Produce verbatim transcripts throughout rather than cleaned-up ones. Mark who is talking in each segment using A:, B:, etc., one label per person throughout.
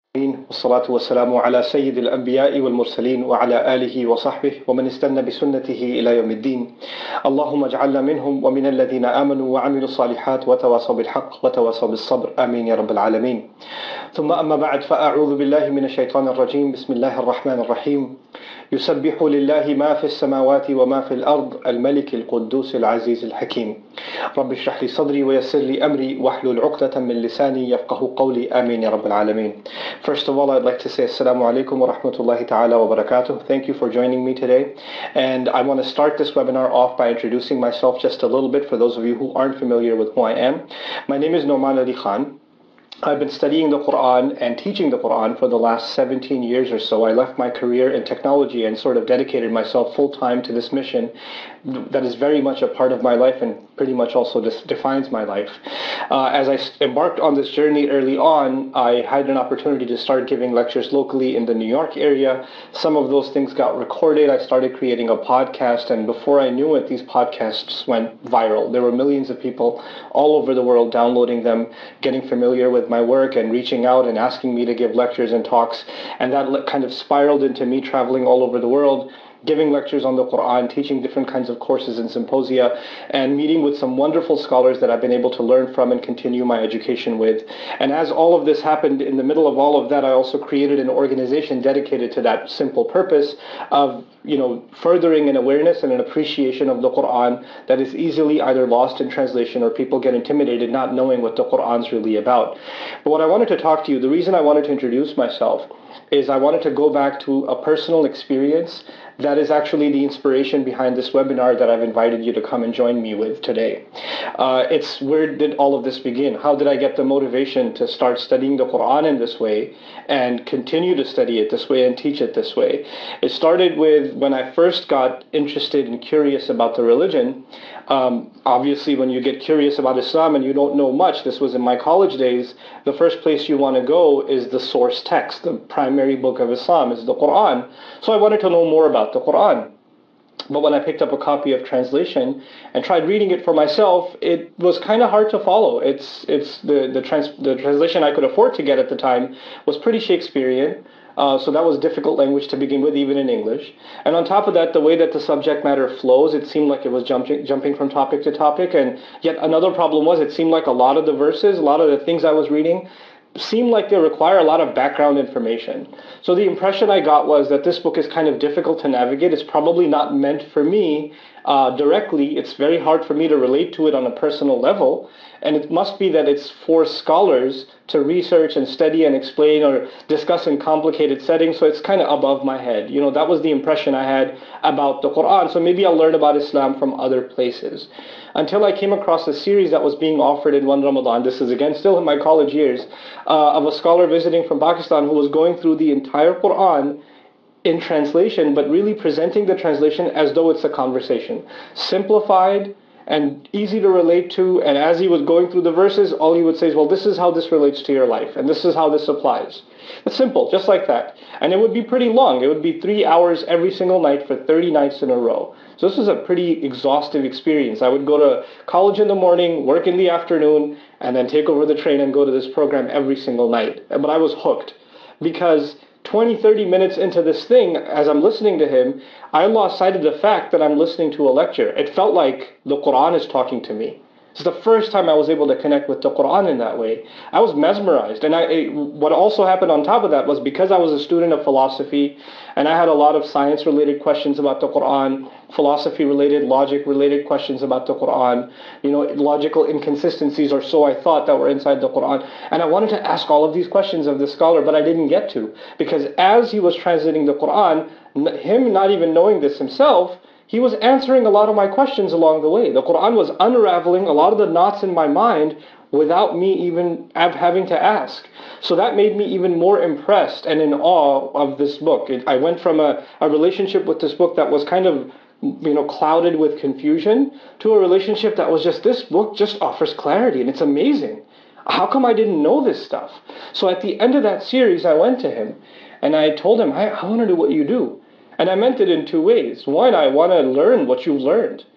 A: والصلاة والسلام على سيد الأنبياء والمرسلين وعلى آله وصحبه ومن استنى بسنته إلى يوم الدين. اللهم اجعلنا منهم ومن الذين آمنوا وعملوا الصالحات وتواصوا بالحق وتواصوا بالصبر، آمين يا رب العالمين. ثم أما بعد، فأعوذ بالله من الشيطان الرجيم. بسم الله الرحمن الرحيم. يسبح لله ما في السماوات وما في الأرض، الملك القدوس العزيز الحكيم. رب اشرح لي صدري ويسر لي أمري واحلل عقدة من لساني يفقه قولي، آمين يا رب العالمين. First of all, I'd like to say Assalamu alaikum wa rahmatullahi ta'ala wa barakatuh. Thank you for joining me today. And I want to start this webinar off by introducing myself just a little bit for those of you who aren't familiar with who I am. My name is Noman Ali Khan. I've been studying the Quran and teaching the Quran for the last seventeen years or so. I left my career in technology and sort of dedicated myself full-time to this mission that is very much a part of my life and pretty much also this defines my life. Uh, as I embarked on this journey early on, I had an opportunity to start giving lectures locally in the New York area. Some of those things got recorded. I started creating a podcast, and before I knew it, these podcasts went viral. There were millions of people all over the world downloading them, getting familiar with my work and reaching out and asking me to give lectures and talks. And that kind of spiraled into me traveling all over the world, giving lectures on the Quran, teaching different kinds of courses and symposia, and meeting with some wonderful scholars that I've been able to learn from and continue my education with. And as all of this happened, in the middle of all of that, I also created an organization dedicated to that simple purpose of, you know, furthering an awareness and an appreciation of the Quran that is easily either lost in translation or people get intimidated not knowing what the Quran's really about. But what I wanted to talk to you, the reason I wanted to introduce myself is I wanted to go back to a personal experience that is actually the inspiration behind this webinar that I've invited you to come and join me with today. Uh, it's where did all of this begin? How did I get the motivation to start studying the Quran in this way and continue to study it this way and teach it this way? It started with when I first got interested and curious about the religion. Um, obviously, when you get curious about Islam and you don't know much, this was in my college days, the first place you want to go is the source text. The primary book of Islam is the Quran. So I wanted to know more about the Quran. But when I picked up a copy of translation and tried reading it for myself, it was kind of hard to follow. It's it's the the, trans, the translation I could afford to get at the time was pretty Shakespearean. Uh, so that was difficult language to begin with, even in English. And on top of that, the way that the subject matter flows, it seemed like it was jumping jumping from topic to topic. And yet another problem was it seemed like a lot of the verses, a lot of the things I was reading, seem like they require a lot of background information. So the impression I got was that this book is kind of difficult to navigate. It's probably not meant for me uh, directly. It's very hard for me to relate to it on a personal level. And it must be that it's for scholars to research and study and explain or discuss in complicated settings. So it's kind of above my head. You know, that was the impression I had about the Quran. So maybe I'll learn about Islam from other places. Until I came across a series that was being offered in one Ramadan, this is again still in my college years, uh, of a scholar visiting from Pakistan who was going through the entire Quran in translation, but really presenting the translation as though it's a conversation. Simplified and easy to relate to, and as he was going through the verses, all he would say is, well, this is how this relates to your life, and this is how this applies. It's simple, just like that. And it would be pretty long. It would be three hours every single night for thirty nights in a row. So this was a pretty exhaustive experience. I would go to college in the morning, work in the afternoon, and then take over the train and go to this program every single night. But I was hooked because twenty, thirty minutes into this thing, as I'm listening to him, I lost sight of the fact that I'm listening to a lecture. It felt like the Quran is talking to me. It's the first time I was able to connect with the Quran in that way. I was mesmerized. And I, it, what also happened on top of that was because I was a student of philosophy and I had a lot of science-related questions about the Quran, philosophy-related, logic-related questions about the Quran, you know, logical inconsistencies or so I thought that were inside the Quran. And I wanted to ask all of these questions of the scholar, but I didn't get to. Because as he was translating the Quran, him not even knowing this himself, he was answering a lot of my questions along the way. The Quran was unraveling a lot of the knots in my mind without me even having to ask. So that made me even more impressed and in awe of this book. It, I went from a, a relationship with this book that was kind of, you know, clouded with confusion to a relationship that was just, this book just offers clarity and it's amazing. How come I didn't know this stuff? So at the end of that series, I went to him and I told him, I, I want to do what you do. And I meant it in two ways. One, I want to learn what you've learned.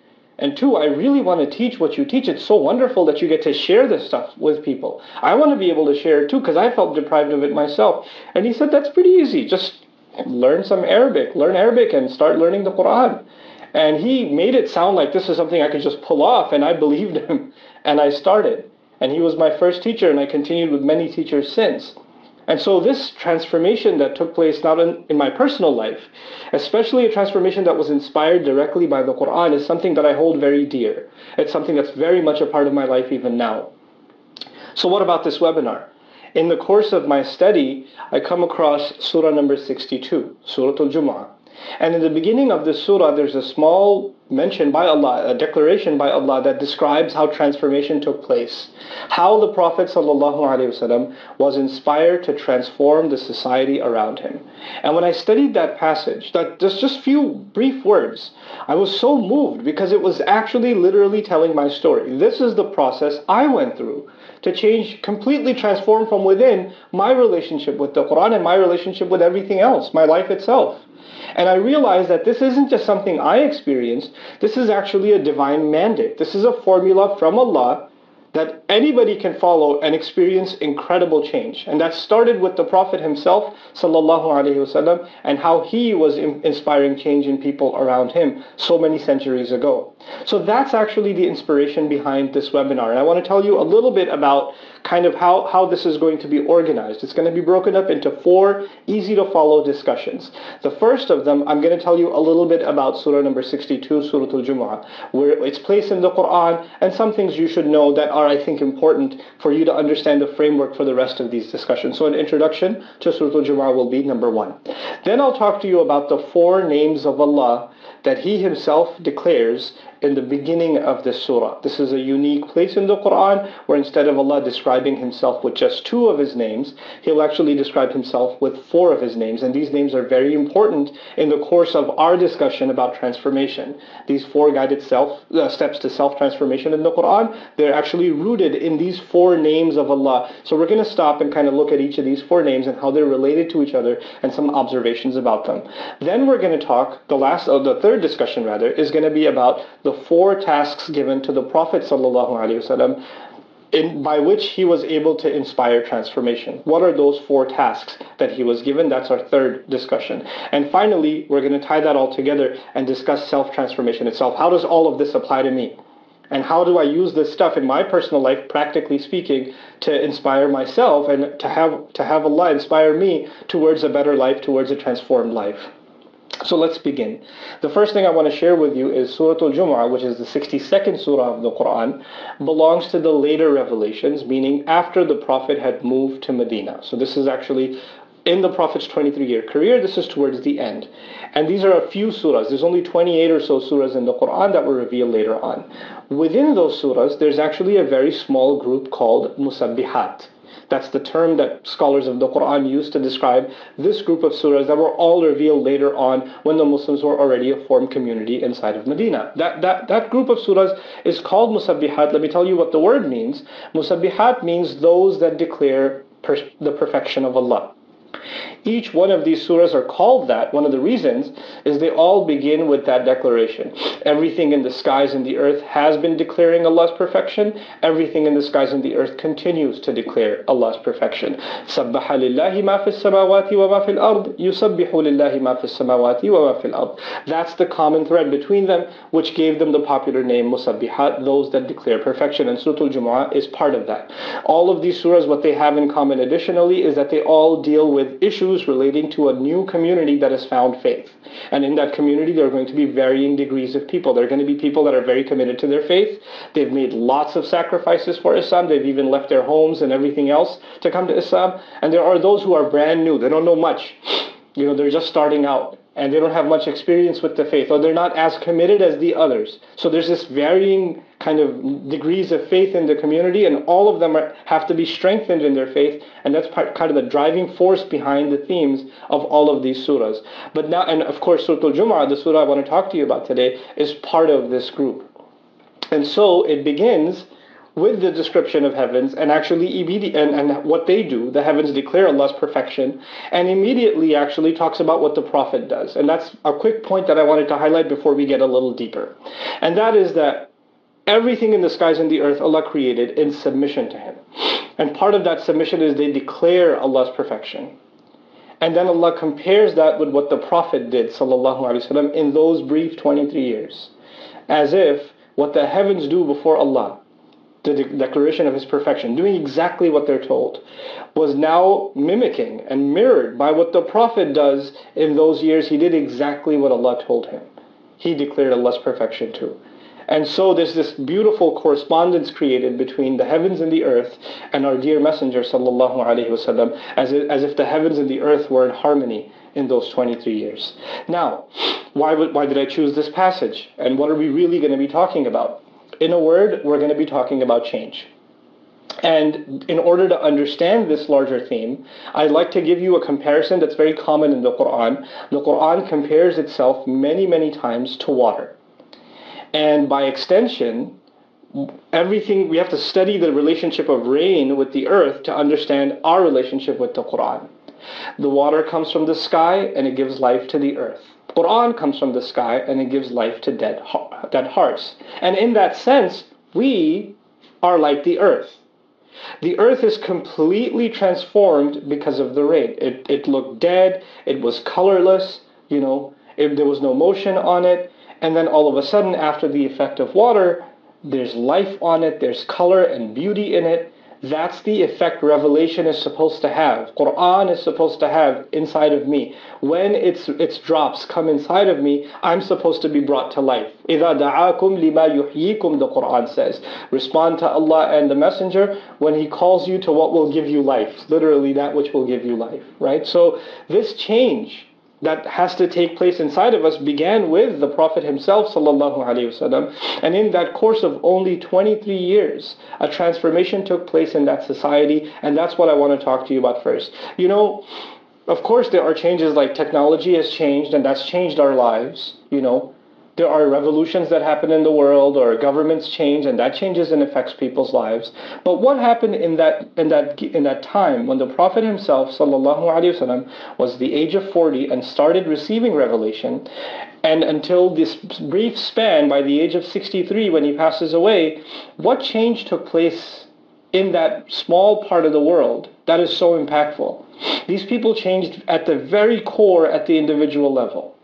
A: And two, I really want to teach what you teach. It's so wonderful that you get to share this stuff with people. I want to be able to share it too, because I felt deprived of it myself. And he said, that's pretty easy. Just learn some Arabic, learn Arabic and start learning the Quran. And he made it sound like this is something I could just pull off, and I believed him. And I started. And he was my first teacher, and I continued with many teachers since. And so this transformation that took place not in, in my personal life, especially a transformation that was inspired directly by the Quran, is something that I hold very dear. It's something that's very much a part of my life even now. So what about this webinar? In the course of my study, I come across surah number sixty-two, Surah Al-Jumu'ah. And in the beginning of this surah, there's a small mention by Allah, a declaration by Allah that describes how transformation took place. How the Prophet ﷺ was inspired to transform the society around him. And when I studied that passage, that just just few brief words, I was so moved because it was actually literally telling my story. This is the process I went through to change, completely transform from within my relationship with the Quran and my relationship with everything else, my life itself. And I realized that this isn't just something I experienced, this is actually a divine mandate. This is a formula from Allah that anybody can follow and experience incredible change. And that started with the Prophet himself, sallallahu alaihi wasallam, and how he was inspiring change in people around him so many centuries ago. So that's actually the inspiration behind this webinar. And I want to tell you a little bit about kind of how, how this is going to be organized. It's going to be broken up into four easy to follow discussions. The first of them, I'm going to tell you a little bit about surah number sixty-two, Surah Al-Jumu'ah, where it's placed in the Quran, and some things you should know that are, I think, important for you to understand the framework for the rest of these discussions. So an introduction to Surah Al-Jumu'ah will be number one. Then I'll talk to you about the four names of Allah that He Himself declares in the beginning of this surah. This is a unique place in the Quran where instead of Allah describing Himself with just two of His names, He'll actually describe Himself with four of His names. And these names are very important in the course of our discussion about transformation. These four guided self uh, steps to self-transformation in the Quran, they're actually rooted in these four names of Allah. So we're going to stop and kind of look at each of these four names and how they're related to each other and some observations about them. Then we're going to talk, the last, or the third discussion rather, is going to be about the four tasks given to the Prophet ﷺ in, by which he was able to inspire transformation. What are those four tasks that he was given? That's our third discussion. And finally, we're going to tie that all together and discuss self-transformation itself. How does all of this apply to me? And how do I use this stuff in my personal life, practically speaking, to inspire myself and to have, to have Allah inspire me towards a better life, towards a transformed life? So let's begin. The first thing I want to share with you is Surah Al-Jumu'ah, which is the sixty-second surah of the Quran, belongs to the later revelations, meaning after the Prophet had moved to Medina. So this is actually in the Prophet's twenty-three year career. This is towards the end. And these are a few surahs. There's only twenty-eight or so surahs in the Quran that were revealed later on. Within those surahs, there's actually a very small group called Musabbihat. That's the term that scholars of the Quran use to describe this group of surahs that were all revealed later on when the Muslims were already a formed community inside of Medina. That, that, that group of surahs is called Musabbihat. Let me tell you what the word means. Musabbihat means those that declare per the perfection of Allah. Each one of these surahs are called that. One of the reasons is they all begin with that declaration. Everything in the skies and the earth has been declaring Allah's perfection. Everything in the skies and the earth continues to declare Allah's perfection. سَبَّحَ لِلَّهِ مَا فِي السَّمَاوَاتِ وَمَا فِي الْأَرْضِ يُسَبِّحُ لِلَّهِ مَا فِي السَّمَاوَاتِ وَمَا فِي الْأَرْضِ. That's the common thread between them, which gave them the popular name Musabbihat, those that declare perfection. And Surah Al-Jumu'ah is part of that. All of these surahs, what they have in common additionally is that they all deal with issues relating to a new community that has found faith. And in that community, there are going to be varying degrees of people. There are going to be people that are very committed to their faith. They've made lots of sacrifices for Islam. They've even left their homes and everything else to come to Islam. And there are those who are brand new. They don't know much. You know, they're just starting out. And they don't have much experience with the faith, or they're not as committed as the others. So there's this varying kind of degrees of faith in the community, and all of them are, have to be strengthened in their faith, and that's part, kind of the driving force behind the themes of all of these surahs. But now, and of course, Surah Al-Jumu'ah, the surah I want to talk to you about today, is part of this group. And so it begins with the description of heavens, and actually immediate and, and what they do. The heavens declare Allah's perfection, and immediately actually talks about what the Prophet does. And that's a quick point that I wanted to highlight before we get a little deeper. And that is that everything in the skies and the earth Allah created in submission to Him. And part of that submission is they declare Allah's perfection. And then Allah compares that with what the Prophet did, sallallahu alaihi wasallam, in those brief twenty-three years. As if what the heavens do before Allah, the de- declaration of His perfection, doing exactly what they're told, was now mimicking and mirrored by what the Prophet does in those years. He did exactly what Allah told him. He declared Allah's perfection too. And so there's this beautiful correspondence created between the heavens and the earth and our dear Messenger sallallahu alaihi wasallam, as if, as if the heavens and the earth were in harmony in those twenty-three years. Now, why would, why did I choose this passage? And what are we really going to be talking about? In a word, we're going to be talking about change. And in order to understand this larger theme, I'd like to give you a comparison that's very common in the Quran. The Quran compares itself many, many times to water. And by extension, everything, we have to study the relationship of rain with the earth to understand our relationship with the Quran. The water comes from the sky and it gives life to the earth. Quran comes from the sky and it gives life to dead, dead hearts. And in that sense, we are like the earth. The earth is completely transformed because of the rain. It, it looked dead, it was colorless, you know, it, there was no motion on it. And then all of a sudden, after the effect of water, there's life on it, there's color and beauty in it. That's the effect revelation is supposed to have. Quran is supposed to have inside of me. When its its drops come inside of me, I'm supposed to be brought to life. إِذَا دَعَاكُمْ لِمَا يُحْيِيكُمْ, the Quran says. Respond to Allah and the Messenger when He calls you to what will give you life. Literally that which will give you life, right? So this change that has to take place inside of us began with the Prophet himself, sallallahu alaihi wasallam, and in that course of only twenty-three years, a transformation took place in that society, and that's what I want to talk to you about first. You know, of course there are changes, like technology has changed, and that's changed our lives, you know. There are revolutions that happen in the world, or governments change, and that changes and affects people's lives. But what happened in that in that in that time when the Prophet himself, sallallahu alaihi wasallam, was the age of forty and started receiving revelation, and until this brief span by the age of sixty-three when he passes away, what change took place in that small part of the world that is so impactful? These people changed at the very core, at the individual level.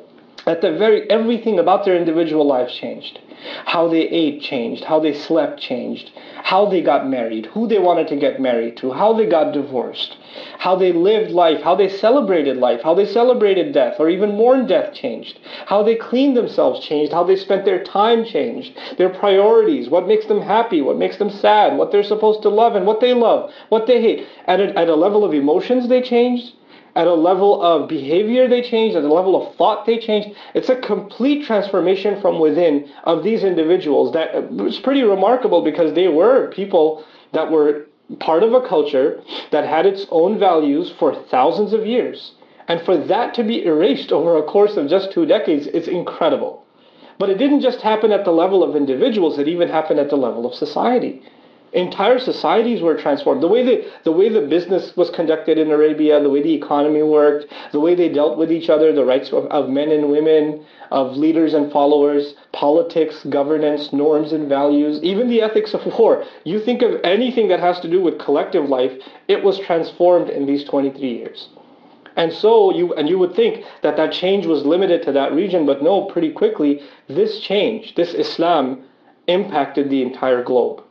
A: At the very, everything about their individual lives changed. How they ate changed, how they slept changed, how they got married, who they wanted to get married to, how they got divorced, how they lived life, how they celebrated life, how they celebrated death, or even mourned death changed, how they cleaned themselves changed, how they spent their time changed, their priorities, what makes them happy, what makes them sad, what they're supposed to love and what they love, what they hate. At a, at a level of emotions they changed. At a level of behavior they changed, at a level of thought they changed. It's a complete transformation from within of these individuals that was pretty remarkable, because they were people that were part of a culture that had its own values for thousands of years. And for that to be erased over a course of just two decades, it's incredible. But it didn't just happen at the level of individuals, it even happened at the level of society. Entire societies were transformed. The way the, the way the business was conducted in Arabia, the way the economy worked, the way they dealt with each other, the rights of, of men and women, of leaders and followers, politics, governance, norms and values, even the ethics of war. You think of anything that has to do with collective life, it was transformed in these twenty-three years. And so you and you would think that that change was limited to that region, but no, pretty quickly, this change, this Islam, impacted the entire globe.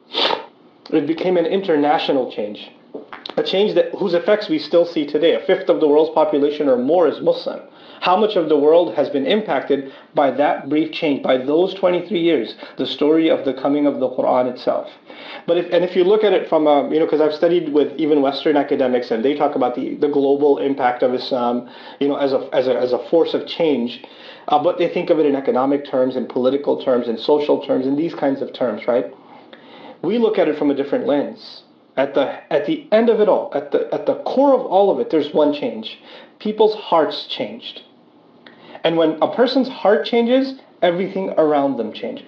A: It became an international change, a change that whose effects we still see today. A fifth of the world's population or more is Muslim. How much of the world has been impacted by that brief change, by those twenty-three years, the story of the coming of the Quran itself? But if, and if you look at it from a, you know, because I've studied with even Western academics, and they talk about the, the global impact of Islam, you know, as a as a as a force of change, uh, but they think of it in economic terms, in political terms, in social terms, in these kinds of terms, right? We look at it from a different lens. At the at the end of it all, at the at the core of all of it, there's one change. People's hearts changed. And when a person's heart changes, everything around them changes.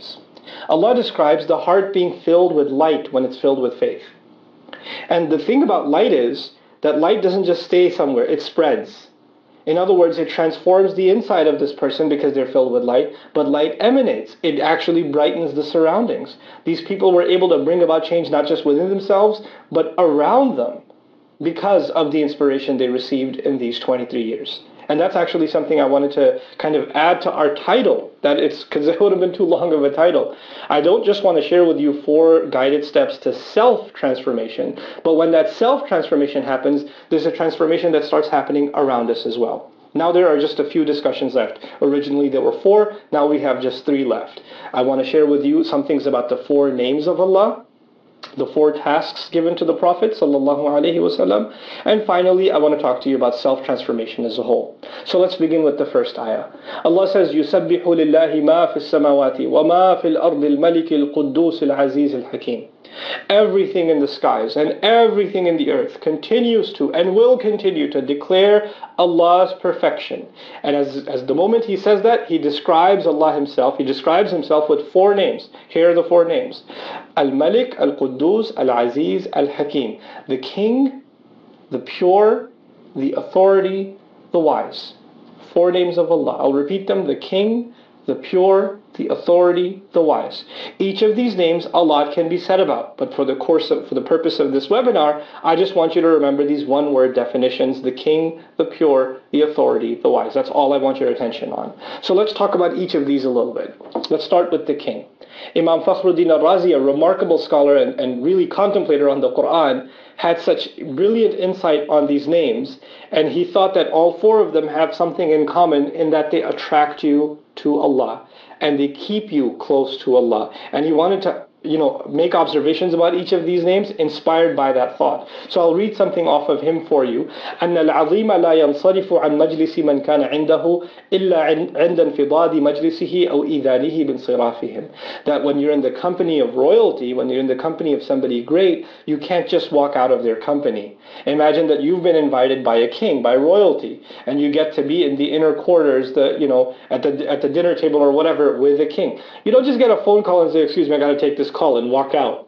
A: Allah describes the heart being filled with light when it's filled with faith. And the thing about light is that light doesn't just stay somewhere, it spreads. In other words, it transforms the inside of this person because they're filled with light, but light emanates. It actually brightens the surroundings. These people were able to bring about change not just within themselves, but around them because of the inspiration they received in these twenty-three years. And that's actually something I wanted to kind of add to our title, that it's because it would have been too long of a title. I don't just want to share with you four guided steps to self-transformation, but when that self-transformation happens, there's a transformation that starts happening around us as well. Now there are just a few discussions left. Originally there were four, now we have just three left. I want to share with you some things about the four names of Allah, the four tasks given to the Prophet sallallahu alaihi wasallam, and finally I want to talk to you about self-transformation as a whole. So let's begin with the first ayah. Allah says, يُسَبِّحُ لِلَّهِ مَا فِي السَّمَاوَاتِ وَمَا فِي الْأَرْضِ الْمَلِكِ الْقُدُّوسِ الْعَزِيزِ الْحَكِيمِ. Everything in the skies and everything in the earth continues to and will continue to declare Allah's perfection. And as, as the moment he says that, he describes Allah himself. He describes himself with four names. Here are the four names. Al-Malik, Al-Quddus, Al-Aziz, Al-Hakim. The King, the Pure, the Authority, the Wise. Four names of Allah. I'll repeat them. The King, the Pure, the Authority, the Wise. Each of these names, a lot can be said about, but for the course of, for the purpose of this webinar, I just want you to remember these one-word definitions: the King, the Pure, the Authority, the Wise. That's all I want your attention on. So let's talk about each of these a little bit. Let's start with the King. Imam Fakhruddin al-Razi, a remarkable scholar and, and really contemplator on the Quran, had such brilliant insight on these names, and he thought that all four of them have something in common in that they attract you to Allah and they keep you close to Allah. And he wanted to, you know, make observations about each of these names inspired by that thought. So I'll read something off of him for you. أن العظيم لا ينصرف عن مجلس من كان عنده إلا عند انفضاض مجلسه أو إذانه بانصرافهم. That when you're in the company of royalty, when you're in the company of somebody great, you can't just walk out of their company. Imagine that you've been invited by a king, by royalty, and you get to be in the inner quarters, the you know, at the at the dinner table or whatever with the king. You don't just get a phone call and say, "Excuse me, I got to take this call," and walk out.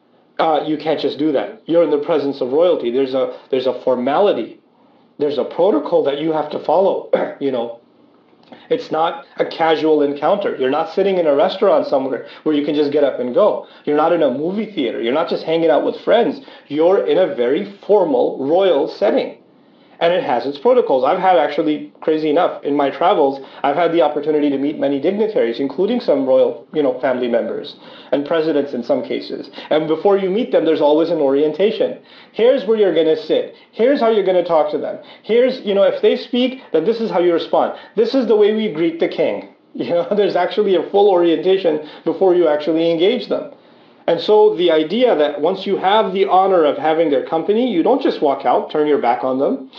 A: Uh, you can't just do that. You're in the presence of royalty. There's a there's a formality. There's a protocol that you have to follow. you know, it's not a casual encounter. You're not sitting in a restaurant somewhere where you can just get up and go. You're not in a movie theater. You're not just hanging out with friends. You're in a very formal, royal setting. And it has its protocols. I've had actually, crazy enough, in my travels, I've had the opportunity to meet many dignitaries, including some royal, you know, family members and presidents in some cases. And before you meet them, there's always an orientation. Here's where you're going to sit. Here's how you're going to talk to them. Here's, you know, if they speak, then this is how you respond. This is the way we greet the king. You know, there's actually a full orientation before you actually engage them. And so the idea that once you have the honor of having their company, you don't just walk out, turn your back on them.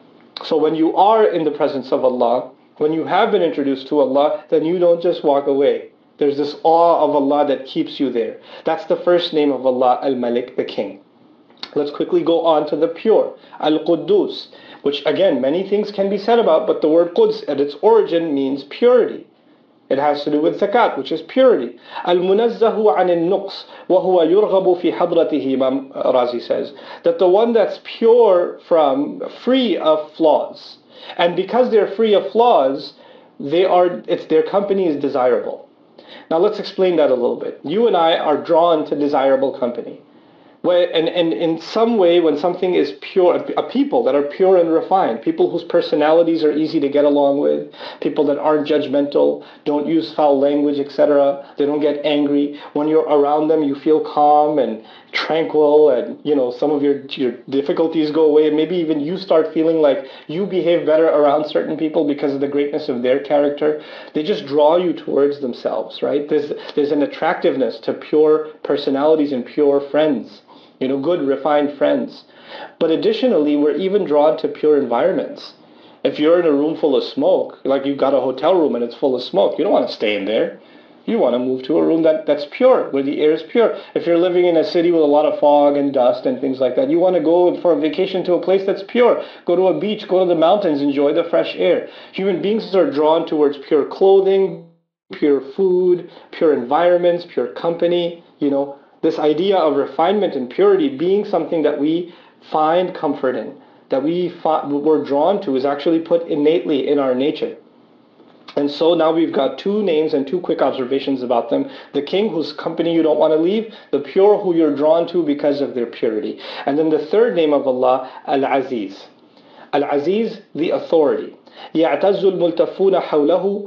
A: So when you are in the presence of Allah, when you have been introduced to Allah, then you don't just walk away. There's this awe of Allah that keeps you there. That's the first name of Allah, Al-Malik, the King. Let's quickly go on to the Pure, Al-Quddus, which again, many things can be said about, but the word Quds at its origin means purity. It has to do with zakat, which is purity. Al-munazzahu anil nuqs, wa huwa yurghabu fi hadratihi, Imam Razi says. That the one that's pure from, free of flaws. And because they're free of flaws, they are, it's, their company is desirable. Now let's explain that a little bit. You and I are drawn to desirable company. Where, and, and in some way, when something is pure, a people that are pure and refined, people whose personalities are easy to get along with, people that aren't judgmental, don't use foul language, et cetera. They don't get angry. When you're around them, you feel calm and tranquil, and you know some of your your difficulties go away. And maybe even you start feeling like you behave better around certain people because of the greatness of their character. They just draw you towards themselves, right? There's there's an attractiveness to pure personalities and pure friends. You know, good, refined friends. But additionally, we're even drawn to pure environments. If you're in a room full of smoke, like you've got a hotel room and it's full of smoke, you don't want to stay in there. You want to move to a room that, that's pure, where the air is pure. If you're living in a city with a lot of fog and dust and things like that, you want to go for a vacation to a place that's pure. Go to a beach, go to the mountains, enjoy the fresh air. Human beings are drawn towards pure clothing, pure food, pure environments, pure company. You know, this idea of refinement and purity being something that we find comfort in, that we fi- we're drawn to, is actually put innately in our nature. And so now we've got two names and two quick observations about them. The king, whose company you don't want to leave. The pure, who you're drawn to because of their purity. And then the third name of Allah, Al-Aziz. Al-Aziz, the authority. يعتز الملتفون حوله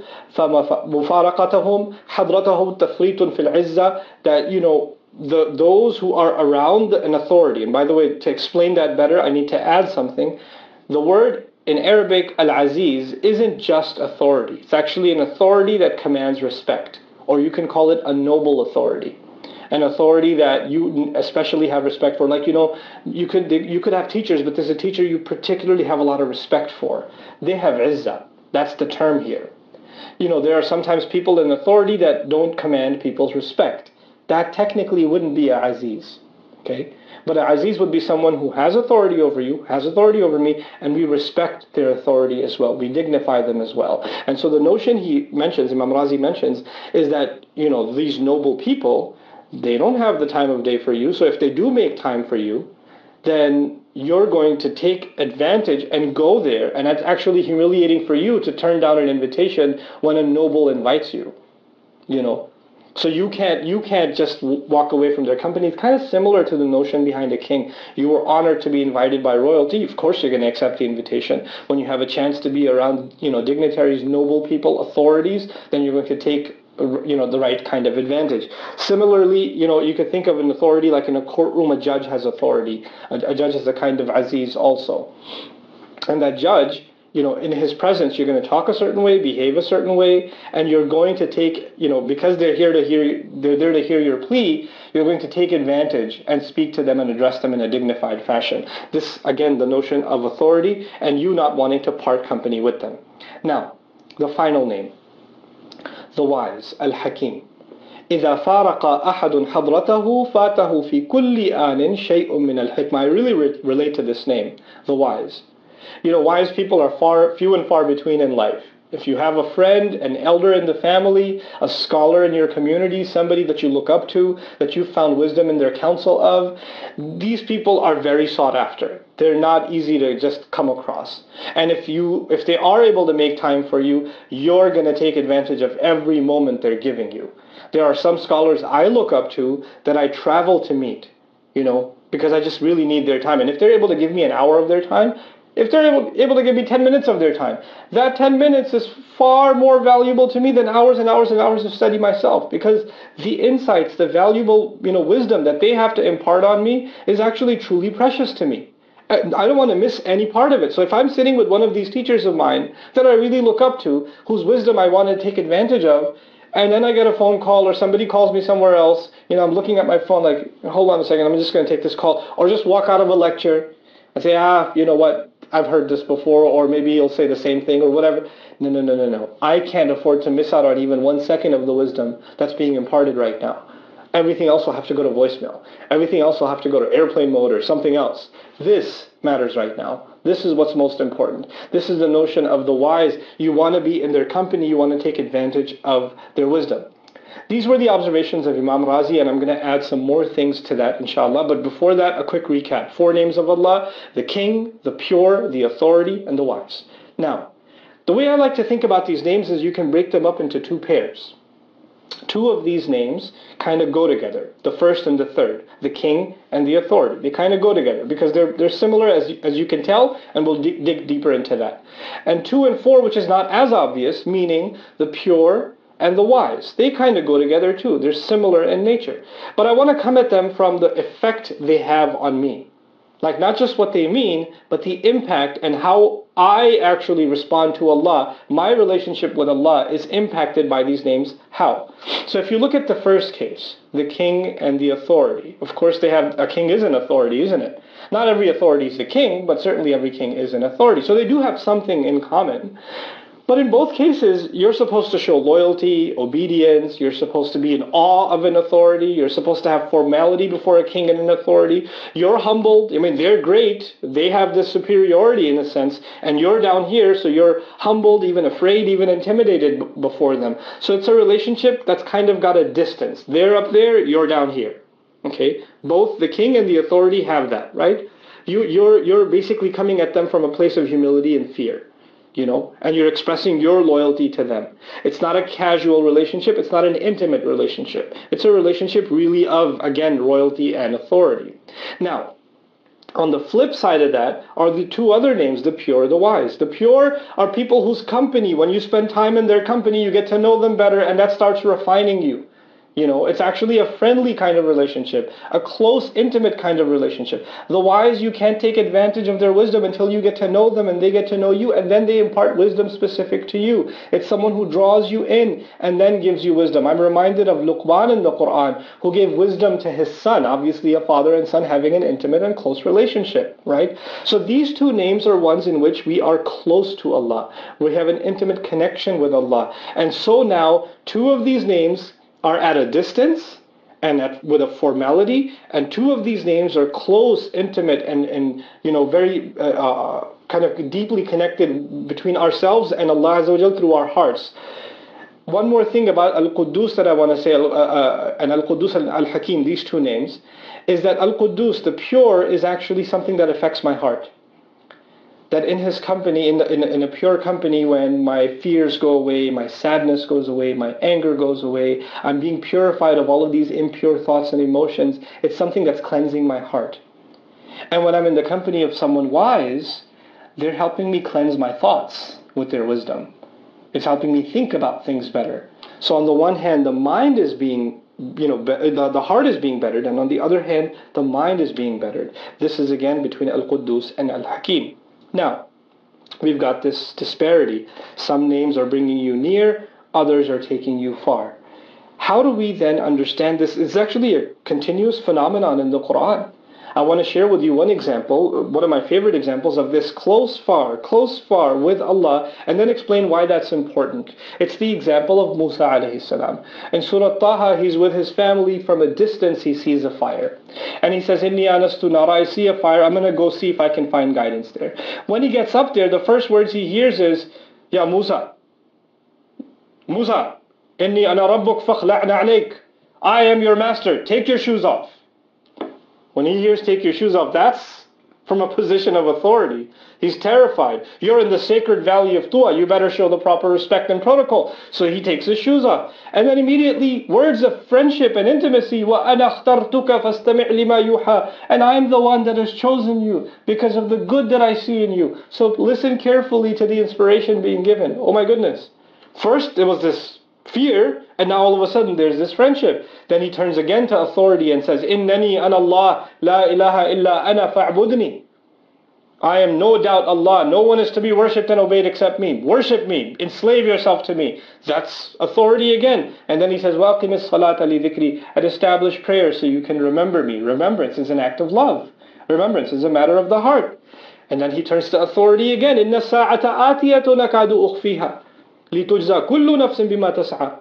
A: فمفارقتهم حضرته تفريط في العزة. That, you know, the those who are around an authority. And by the way, to explain that better, I need to add something. The word in Arabic, Al-Aziz, isn't just authority. It's actually an authority that commands respect. Or you can call it a noble authority. An authority that you especially have respect for. Like, you know, you could you could have teachers, but there's a teacher you particularly have a lot of respect for. They have izzah. That's the term here. You know, there are sometimes people in authority that don't command people's respect. That technically wouldn't be a aziz. Okay? But an aziz would be someone who has authority over you, has authority over me, and we respect their authority as well. We dignify them as well. And so the notion he mentions, Imam Razi mentions, is that, you know, these noble people, they don't have the time of day for you. So if they do make time for you, then you're going to take advantage and go there. And that's actually humiliating for you to turn down an invitation when a noble invites you, you know. So you can't you can't just walk away from their company. It's kind of similar to the notion behind a king. You were honored to be invited by royalty. Of course you're going to accept the invitation. When you have a chance to be around, you know, dignitaries, noble people, authorities, then you're going to take, you know, the right kind of advantage. Similarly, you know, you could think of an authority like in a courtroom. A judge has authority. A, a judge is a kind of aziz also. And that judge, you know, in his presence, you're going to talk a certain way, behave a certain way, and you're going to take, you know, because they're here to hear, they're there to hear your plea, you're going to take advantage and speak to them and address them in a dignified fashion. This, again, the notion of authority and you not wanting to part company with them. Now, the final name, the wise, Al-Hakim. إذا فارق أحد حضرته فاته في كل آن شيء من الحكمة. I really re- relate to this name, the wise. You know, wise people are far, few and far between in life. If you have a friend, an elder in the family, a scholar in your community, somebody that you look up to, that you found wisdom in their counsel of, these people are very sought after. They're not easy to just come across. And if you, if they are able to make time for you, you're going to take advantage of every moment they're giving you. There are some scholars I look up to that I travel to meet, you know, because I just really need their time. And if they're able to give me an hour of their time, if they're able, able to give me ten minutes of their time, that ten minutes is far more valuable to me than hours and hours and hours of study myself, because the insights, the valuable, you know, wisdom that they have to impart on me is actually truly precious to me. I don't want to miss any part of it. So if I'm sitting with one of these teachers of mine that I really look up to, whose wisdom I want to take advantage of, and then I get a phone call or somebody calls me somewhere else, you know, I'm looking at my phone like, hold on a second, I'm just going to take this call, or just walk out of a lecture and say, ah, you know what, I've heard this before, or maybe you'll say the same thing or whatever. No, no, no, no, no. I can't afford to miss out on even one second of the wisdom that's being imparted right now. Everything else will have to go to voicemail. Everything else will have to go to airplane mode or something else. This matters right now. This is what's most important. This is the notion of the wise. You want to be in their company. You want to take advantage of their wisdom. These were the observations of Imam Razi, and I'm going to add some more things to that, inshallah. But before that, a quick recap. Four names of Allah: the king, the pure, the authority, and the wise. Now, the way I like to think about these names is you can break them up into two pairs. Two of these names kind of go together, the first and the third, the king and the authority. They kind of go together because they're they're similar, as you, as you can tell, and we'll dig, dig deeper into that. And two and four, which is not as obvious, meaning the pure and the wise, they kind of go together too. They're similar in nature. But I want to come at them from the effect they have on me. Like not just what they mean, but the impact and how I actually respond to Allah. My relationship with Allah is impacted by these names. How? So if you look at the first case, the king and the authority, of course they have, a king is an authority, isn't it? Not every authority is a king, but certainly every king is an authority. So they do have something in common. But in both cases, you're supposed to show loyalty, obedience, you're supposed to be in awe of an authority, you're supposed to have formality before a king and an authority. You're humbled. I mean, they're great. They have this superiority in a sense, and you're down here, so you're humbled, even afraid, even intimidated b- before them. So it's a relationship that's kind of got a distance. They're up there, you're down here. Okay? Both the king and the authority have that, right? You, you're, you're basically coming at them from a place of humility and fear. You know, and you're expressing your loyalty to them. It's not a casual relationship. It's not an intimate relationship. It's a relationship really of, again, royalty and authority. Now, on the flip side of that are the two other names, the pure, the wise. The pure are people whose company, when you spend time in their company, you get to know them better, and that starts refining you. You know, it's actually a friendly kind of relationship, a close, intimate kind of relationship. The wise, you can't take advantage of their wisdom until you get to know them and they get to know you, and then they impart wisdom specific to you. It's someone who draws you in and then gives you wisdom. I'm reminded of Luqman in the Quran, who gave wisdom to his son, obviously a father and son having an intimate and close relationship, right? So these two names are ones in which we are close to Allah. We have an intimate connection with Allah. And so now, two of these names are at a distance and at, with a formality, and two of these names are close, intimate, and, and you know, very uh, uh, kind of deeply connected between ourselves and Allah Azza wa Jal through our hearts. One more thing about Al-Quddus that I want to say, uh, uh, and Al-Quddus and Al-Hakim, these two names, is that Al-Quddus, the pure, is actually something that affects my heart. That in his company, in, the, in, in a pure company, when my fears go away, my sadness goes away, my anger goes away, I'm being purified of all of these impure thoughts and emotions, it's something that's cleansing my heart. And when I'm in the company of someone wise, they're helping me cleanse my thoughts with their wisdom. It's helping me think about things better. So on the one hand, the mind is being, you know, the, the heart is being bettered, and on the other hand, the mind is being bettered. This is again between Al-Quddus and Al-Hakim. Now, we've got this disparity. Some names are bringing you near, others are taking you far. How do we then understand this? It's actually a continuous phenomenon in the Quran. I want to share with you one example, one of my favorite examples of this close far, close far with Allah, and then explain why that's important. It's the example of Musa alayhi salam. In Surah Taha, he's with his family. From a distance, he sees a fire. And he says, Inni anastu nara, I see a fire. I'm going to go see if I can find guidance there. When he gets up there, the first words he hears is, Ya Musa, Musa, Inni ana rabbuk fakhla'na alayk. I am your master. Take your shoes off. When he hears take your shoes off, that's from a position of authority. He's terrified. You're in the sacred valley of Tuwa. You better show the proper respect and protocol. So he takes his shoes off. And then immediately, words of friendship and intimacy. وَأَنَا اخْتَرْتُكَ فَاسْتَمِعْ لِمَا يُوحَى. And I'm the one that has chosen you because of the good that I see in you. So listen carefully to the inspiration being given. Oh my goodness. First, there was this fear, and now all of a sudden there's this friendship. Then he turns again to authority and says, Innani ana Allah, la ilaha illa ana fa'budni. I am no doubt Allah. No one is to be worshipped and obeyed except me. Worship me. Enslave yourself to me. That's authority again. And then he says, Waqimis salata li dhikri, and establish prayer so you can remember me. Remembrance is an act of love. Remembrance is a matter of the heart. And then he turns to authority again. Inna sa'ata atiyatun akadu ukhfiha. لِتُجْزَى كُلُّ نَفْسٍ بِمَا تَسْعَى.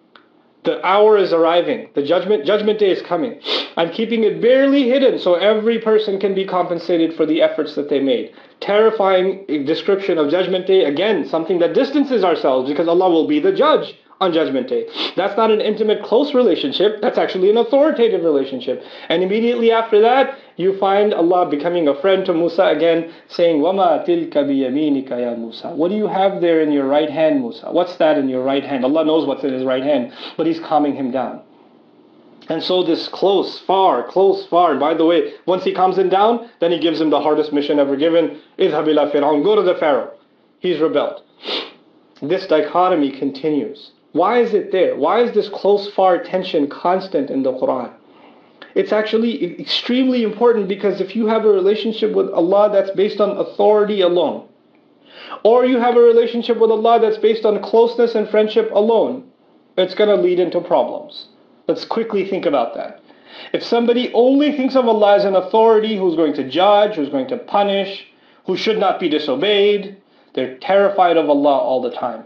A: The hour is arriving. The judgment judgment day is coming. I'm keeping it barely hidden so every person can be compensated for the efforts that they made. Terrifying description of judgment day. Again, something that distances ourselves because Allah will be the judge on judgment day. That's not an intimate, close relationship. That's actually an authoritative relationship. And immediately after that, you find Allah becoming a friend to Musa again, saying, وَمَا تِلْكَ بِيَمِينِكَ يَا Musa. What do you have there in your right hand, Musa? What's that in your right hand? Allah knows what's in his right hand, but he's calming him down. And so this close, far, close, far. And by the way, once he calms him down, then he gives him the hardest mission ever given. اِذْهَبْ إِلَى فِرْعَوْنَ. Go to the Pharaoh. He's rebelled. This dichotomy continues. Why is it there? Why is this close, far tension constant in the Quran? It's actually extremely important because if you have a relationship with Allah that's based on authority alone, or you have a relationship with Allah that's based on closeness and friendship alone, it's going to lead into problems. Let's quickly think about that. If somebody only thinks of Allah as an authority who's going to judge, who's going to punish, who should not be disobeyed, They're terrified of Allah all the time.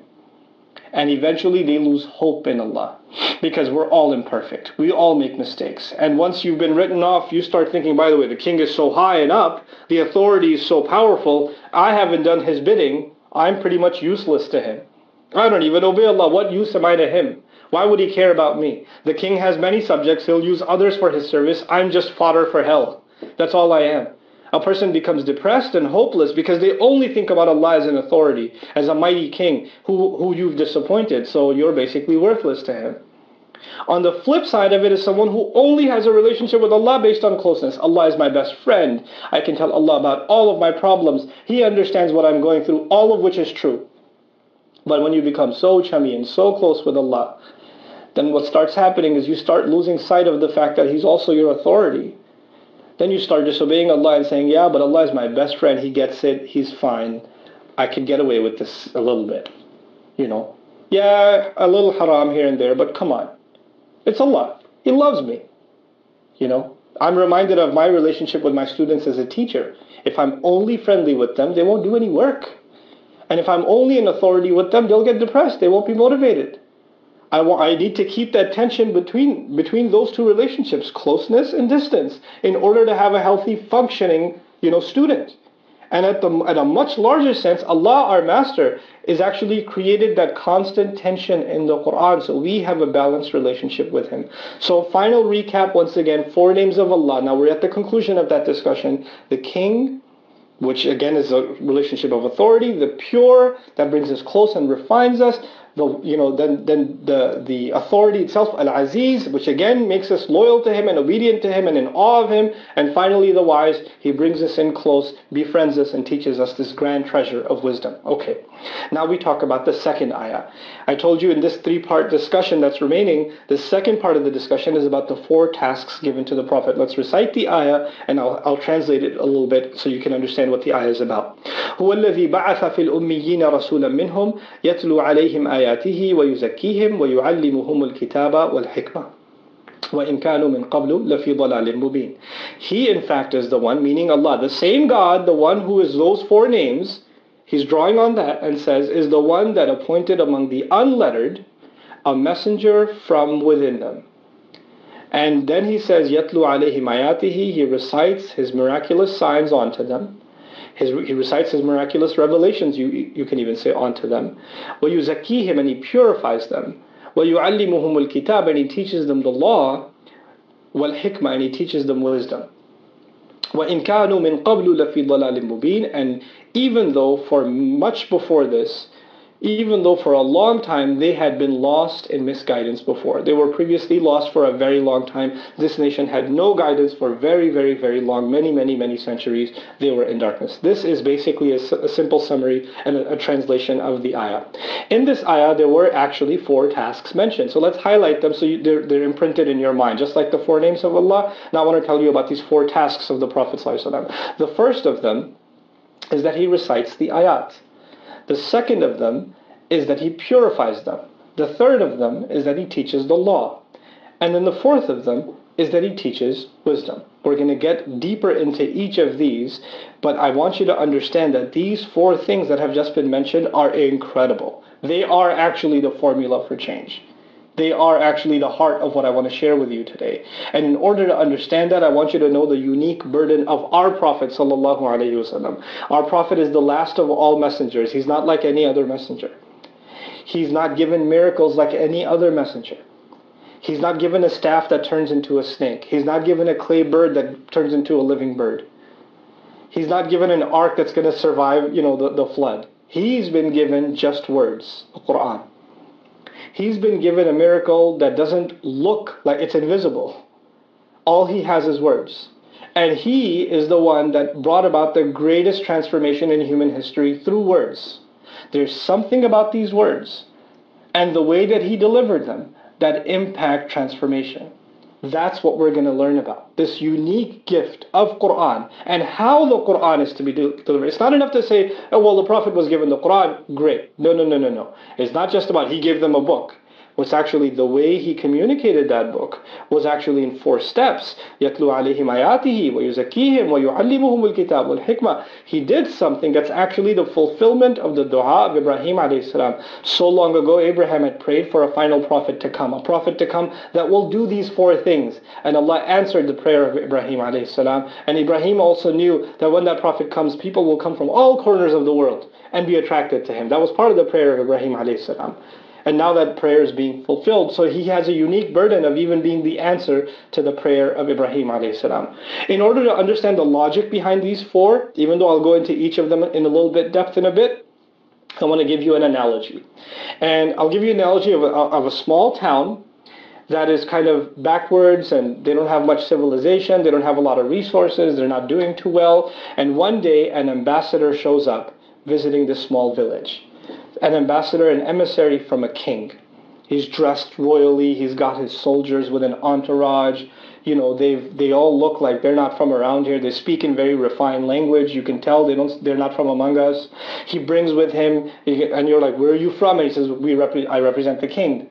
A: And eventually they lose hope in Allah, because we're all imperfect. We all make mistakes. And once you've been written off, you start thinking, by the way, the king is so high and up, the authority is so powerful, I haven't done his bidding, I'm pretty much useless to him. I don't even obey Allah. What use am I to him? Why would he care about me? The king has many subjects. He'll use others for his service. I'm just fodder for hell. That's all I am. A person becomes depressed and hopeless because they only think about Allah as an authority, as a mighty king who, who you've disappointed. So you're basically worthless to him. On the flip side of it is someone who only has a relationship with Allah based on closeness. Allah is my best friend. I can tell Allah about all of my problems. He understands what I'm going through, all of which is true. But when you become so chummy and so close with Allah, then what starts happening is you start losing sight of the fact that He's also your authority. Then you start disobeying Allah and saying, yeah, but Allah is my best friend. He gets it. He's fine. I can get away with this a little bit. You know, yeah, a little haram here and there, but come on. It's Allah. He loves me. You know, I'm reminded of my relationship with my students as a teacher. If I'm only friendly with them, they won't do any work. And if I'm only in authority with them, they'll get depressed. They won't be motivated. I, want, I need to keep that tension between, between those two relationships, closeness and distance, in order to have a healthy, functioning, you know, student. And at, the, at a much larger sense, Allah, our Master, is actually created that constant tension in the Quran, so we have a balanced relationship with Him. So final recap once again, four names of Allah. Now we're at the conclusion of that discussion. The King, which again is a relationship of authority. The Pure, that brings us close and refines us. The, you know, then, then the, the authority itself, Al-Aziz, which again makes us loyal to Him and obedient to Him and in awe of Him. And finally the Wise, He brings us in close, befriends us and teaches us this grand treasure of wisdom. Okay, now we talk about the second ayah. I told you in this three-part discussion that's remaining, the second part of the discussion is about the four tasks given to the Prophet. Let's recite the ayah and I'll, I'll translate it a little bit so you can understand what the ayah is about. هو الذي بعث في الأميين رسولا منهم يتلو عليهم آياته آياته ويزكيهم ويعلمهم الكتاب والحكمة وإن كانوا من قبل لفي ضلال مبين. He in fact is the one, meaning Allah, the same God, the one who is those four names, He's drawing on that and says, is the one that appointed among the unlettered a messenger from within them. And then He says, يَتْلُو عَلَيْهِمْ آيَاتِهِ, He recites His miraculous signs onto them. His, he recites His miraculous revelations, you, you can even say, onto them. وَيُزَكِّيهِمْ, and He purifies them. وَيُعَلِّمُهُمُ الْكِتَابَ, and He teaches them the law. وَالْحِكْمَةِ, and He teaches them wisdom. وَإِنْ كَانُوا مِنْ قَبْلُ لَفِي ضَلَالٍ مُبِينٍ, and even though for much before this, even though for a long time they had been lost in misguidance before. They were previously lost for a very long time. This nation had no guidance for very, very, very long, many, many, many centuries. They were in darkness. This is basically a, a simple summary and a, a translation of the ayah. In this ayah, there were actually four tasks mentioned. So let's highlight them so you, they're, they're imprinted in your mind, just like the four names of Allah. Now I want to tell you about these four tasks of the Prophet ﷺ. The first of them is that he recites the ayat. The second of them is that he purifies them. The third of them is that he teaches the law. And then the fourth of them is that he teaches wisdom. We're going to get deeper into each of these, but I want you to understand that these four things that have just been mentioned are incredible. They are actually the formula for change. They are actually the heart of what I want to share with you today. And in order to understand that, I want you to know the unique burden of our Prophet sallallahu alaihi wasallam. Our Prophet is the last of all messengers. He's not like any other messenger. He's not given miracles like any other messenger. He's not given a staff that turns into a snake. He's not given a clay bird that turns into a living bird. He's not given an ark that's going to survive, you know, the, the flood. He's been given just words, the Quran. He's been given a miracle that doesn't look like it's invisible. All he has is words. And he is the one that brought about the greatest transformation in human history through words. There's something about these words and the way that he delivered them that impact transformation. That's what we're going to learn about. This unique gift of Quran and how the Quran is to be delivered. It's not enough to say, oh, well, the Prophet was given the Quran. Great. No, no, no, no, no. It's not just about he gave them a book. was actually the way he communicated that book was actually in four steps. يَتْلُو عَلَيْهِمْ آيَاتِهِ وَيُزَكِّيهِمْ وَيُعَلِّمُهُمُ الْكِتَابَ وَالْحِكْمَةِ. He did something that's actually the fulfillment of the dua of Ibrahim alayhi salam. So long ago, Abraham had prayed for a final prophet to come, a prophet to come that will do these four things. And Allah answered the prayer of Ibrahim alayhi salam. And Ibrahim also knew that when that prophet comes, people will come from all corners of the world and be attracted to him. That was part of the prayer of Ibrahim alayhi salam. And now that prayer is being fulfilled, so he has a unique burden of even being the answer to the prayer of Ibrahim alayhi salam. In order to understand the logic behind these four, even though I'll go into each of them in a little bit depth in a bit, I want to give you an analogy. And I'll give you an analogy of a, of a small town that is kind of backwards, and they don't have much civilization, they don't have a lot of resources, they're not doing too well. And one day an ambassador shows up visiting this small village. An ambassador, an emissary from a king. He's dressed royally, he's got his soldiers with an entourage. You know, they they all look like they're not from around here. They speak in very refined language. You can tell they don't they're not from among us. He brings with him, and you're like, where are you from? And he says, we repre- I represent the king.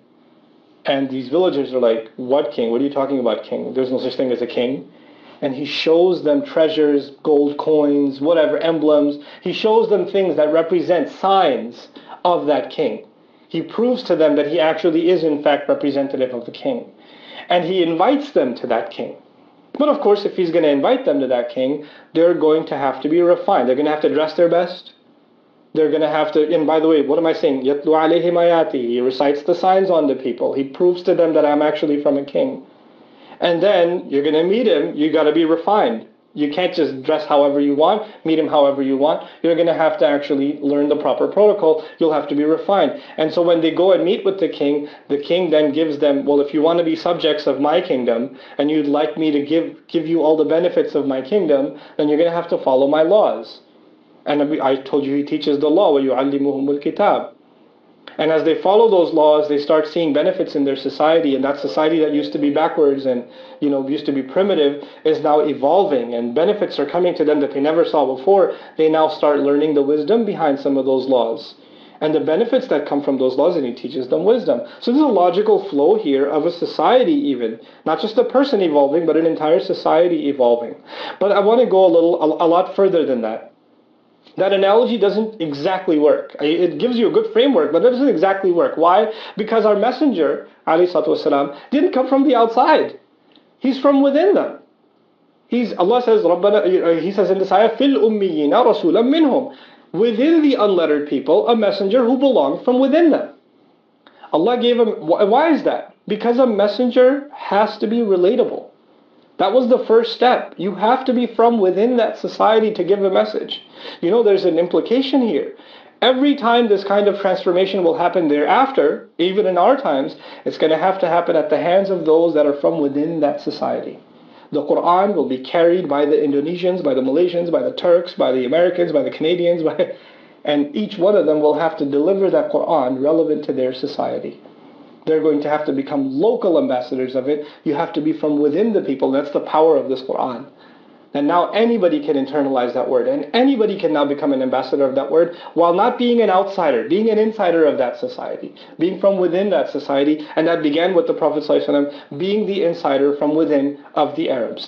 A: And these villagers are like, what king? What are you talking about, king? There's no such thing as a king. And he shows them treasures, gold coins, whatever, emblems. He shows them things that represent signs of that king. He proves to them that he actually is in fact representative of the king. And he invites them to that king. But of course, if he's going to invite them to that king, they're going to have to be refined. They're going to have to dress their best. They're going to have to, and by the way, what am I saying? يَتْلُو عَلَيْهِمْ آيَاتِهِ. He recites the signs on the people. He proves to them that I'm actually from a king. And then you're going to meet him, you got to be refined. You can't just dress however you want, meet him however you want. You're going to have to actually learn the proper protocol. You'll have to be refined. And so when they go and meet with the king, the king then gives them, well, if you want to be subjects of my kingdom, and you'd like me to give, give you all the benefits of my kingdom, then you're going to have to follow my laws. And I told you he teaches the law, وَيُعَلِّمُهُمُ الْكِتَابِ. And as they follow those laws, they start seeing benefits in their society, and that society that used to be backwards and, you know, used to be primitive is now evolving, and benefits are coming to them that they never saw before. They now start learning the wisdom behind some of those laws and the benefits that come from those laws, and he teaches them wisdom. So there's a logical flow here of a society even, not just a person evolving, but an entire society evolving. But I want to go a little, a, a lot further than that. That analogy doesn't exactly work. It gives you a good framework, but it doesn't exactly work. Why? Because our messenger, alayhi salatu wasalam, didn't come from the outside. He's from within them. He's, Allah says, Rabbana, He says in this ayah, فِي الْأُمِّيِّينَ رَسُولًا مِّنْهُمْ. Within the unlettered people, a messenger who belonged from within them. Allah gave him, why is that? Because a messenger has to be relatable. That was the first step. You have to be from within that society to give a message. You know, there's an implication here. Every time this kind of transformation will happen thereafter, even in our times, it's going to have to happen at the hands of those that are from within that society. The Quran will be carried by the Indonesians, by the Malaysians, by the Turks, by the Americans, by the Canadians, by, and each one of them will have to deliver that Quran relevant to their society. They're going to have to become local ambassadors of it. You have to be from within the people. That's the power of this Quran. And now anybody can internalize that word, and anybody can now become an ambassador of that word while not being an outsider, being an insider of that society, being from within that society. And that began with the Prophet ﷺ being the insider from within of the Arabs.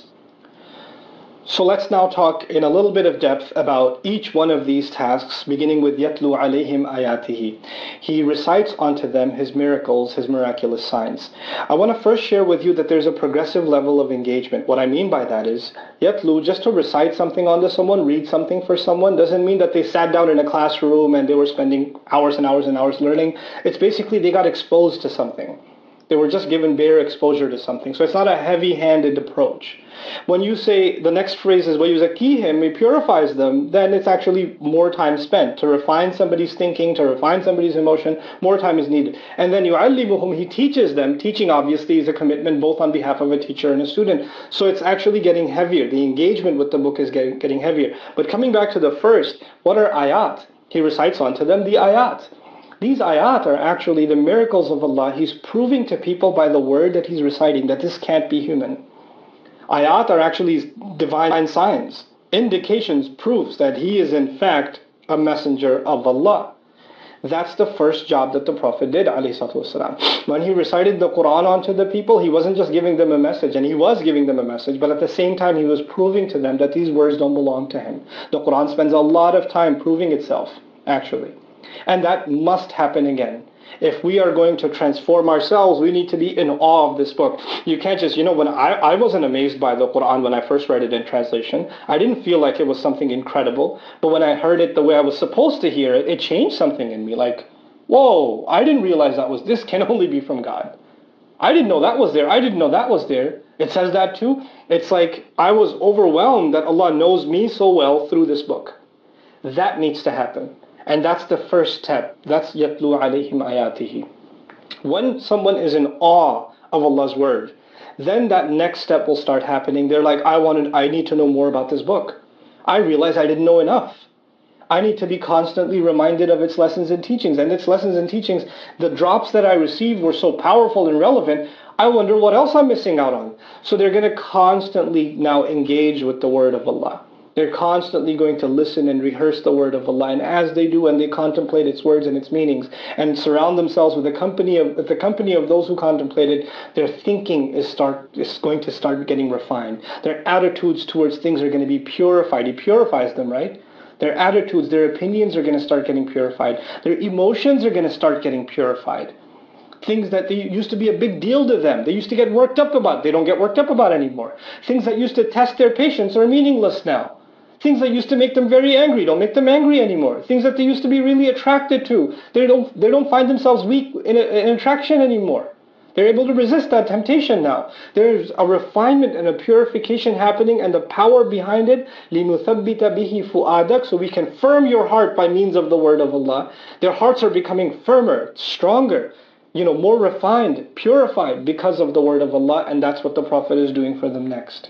A: So let's now talk in a little bit of depth about each one of these tasks, beginning with يَتْلُو عَلَيْهِمْ آيَاتِهِ. He recites onto them his miracles, his miraculous signs. I want to first share with you that there's a progressive level of engagement. What I mean by that is, يَتْلُو, just to recite something onto someone, read something for someone, doesn't mean that they sat down in a classroom and they were spending hours and hours and hours learning. It's basically they got exposed to something. They were just given bare exposure to something. So it's not a heavy-handed approach. When you say the next phrase is وَيُزَكِّيهِمْ, he purifies them, then it's actually more time spent. To refine somebody's thinking, to refine somebody's emotion, more time is needed. And then يُعَلِّمُهُمْ, he teaches them. Teaching obviously is a commitment both on behalf of a teacher and a student. So it's actually getting heavier. The engagement with the book is getting, getting heavier. But coming back to the first, what are ayat? He recites onto them the ayat. These ayat are actually the miracles of Allah. He's proving to people by the word that he's reciting that this can't be human. Ayat are actually divine signs, indications, proofs that he is in fact a messenger of Allah. That's the first job that the Prophet did, alayhi salatu wasalam. When he recited the Quran onto the people, he wasn't just giving them a message, and he was giving them a message, but at the same time he was proving to them that these words don't belong to him. The Quran spends a lot of time proving itself, actually. And that must happen again. If we are going to transform ourselves, we need to be in awe of this book. You can't just, you know, when I, I wasn't amazed by the Quran when I first read it in translation. I didn't feel like it was something incredible. But when I heard it the way I was supposed to hear it, it changed something in me. Like, whoa, I didn't realize that was, this can only be from God. I didn't know that was there. I didn't know that was there. It says that too. It's like I was overwhelmed that Allah knows me so well through this book. That needs to happen. And that's the first step. That's yatlu alayhim ayatihi. When someone is in awe of Allah's word, then that next step will start happening. They're like, I wanted, I need to know more about this book. I realize I didn't know enough. I need to be constantly reminded of its lessons and teachings. And its lessons and teachings, the drops that I received were so powerful and relevant, I wonder what else I'm missing out on. So they're going to constantly now engage with the word of Allah. They're constantly going to listen and rehearse the word of Allah. And as they do, and they contemplate its words and its meanings, and surround themselves with the company of with the company of those who contemplate it, their thinking is start is going to start getting refined. Their attitudes towards things are going to be purified. He purifies them, right? Their attitudes, their opinions are going to start getting purified. Their emotions are going to start getting purified. Things that they used to be a big deal to them, they used to get worked up about, they don't get worked up about anymore. Things that used to test their patience are meaningless now. Things that used to make them very angry don't make them angry anymore. Things that they used to be really attracted to, they don't they don't find themselves weak in, a, in attraction anymore. They're able to resist that temptation now. There's a refinement and a purification happening, and the power behind it, لِنُثَبِّتَ بِهِ فُؤَادَكَ, so we can firm your heart by means of the word of Allah. Their hearts are becoming firmer, stronger, you know, more refined, purified because of the word of Allah, and that's what the Prophet is doing for them next.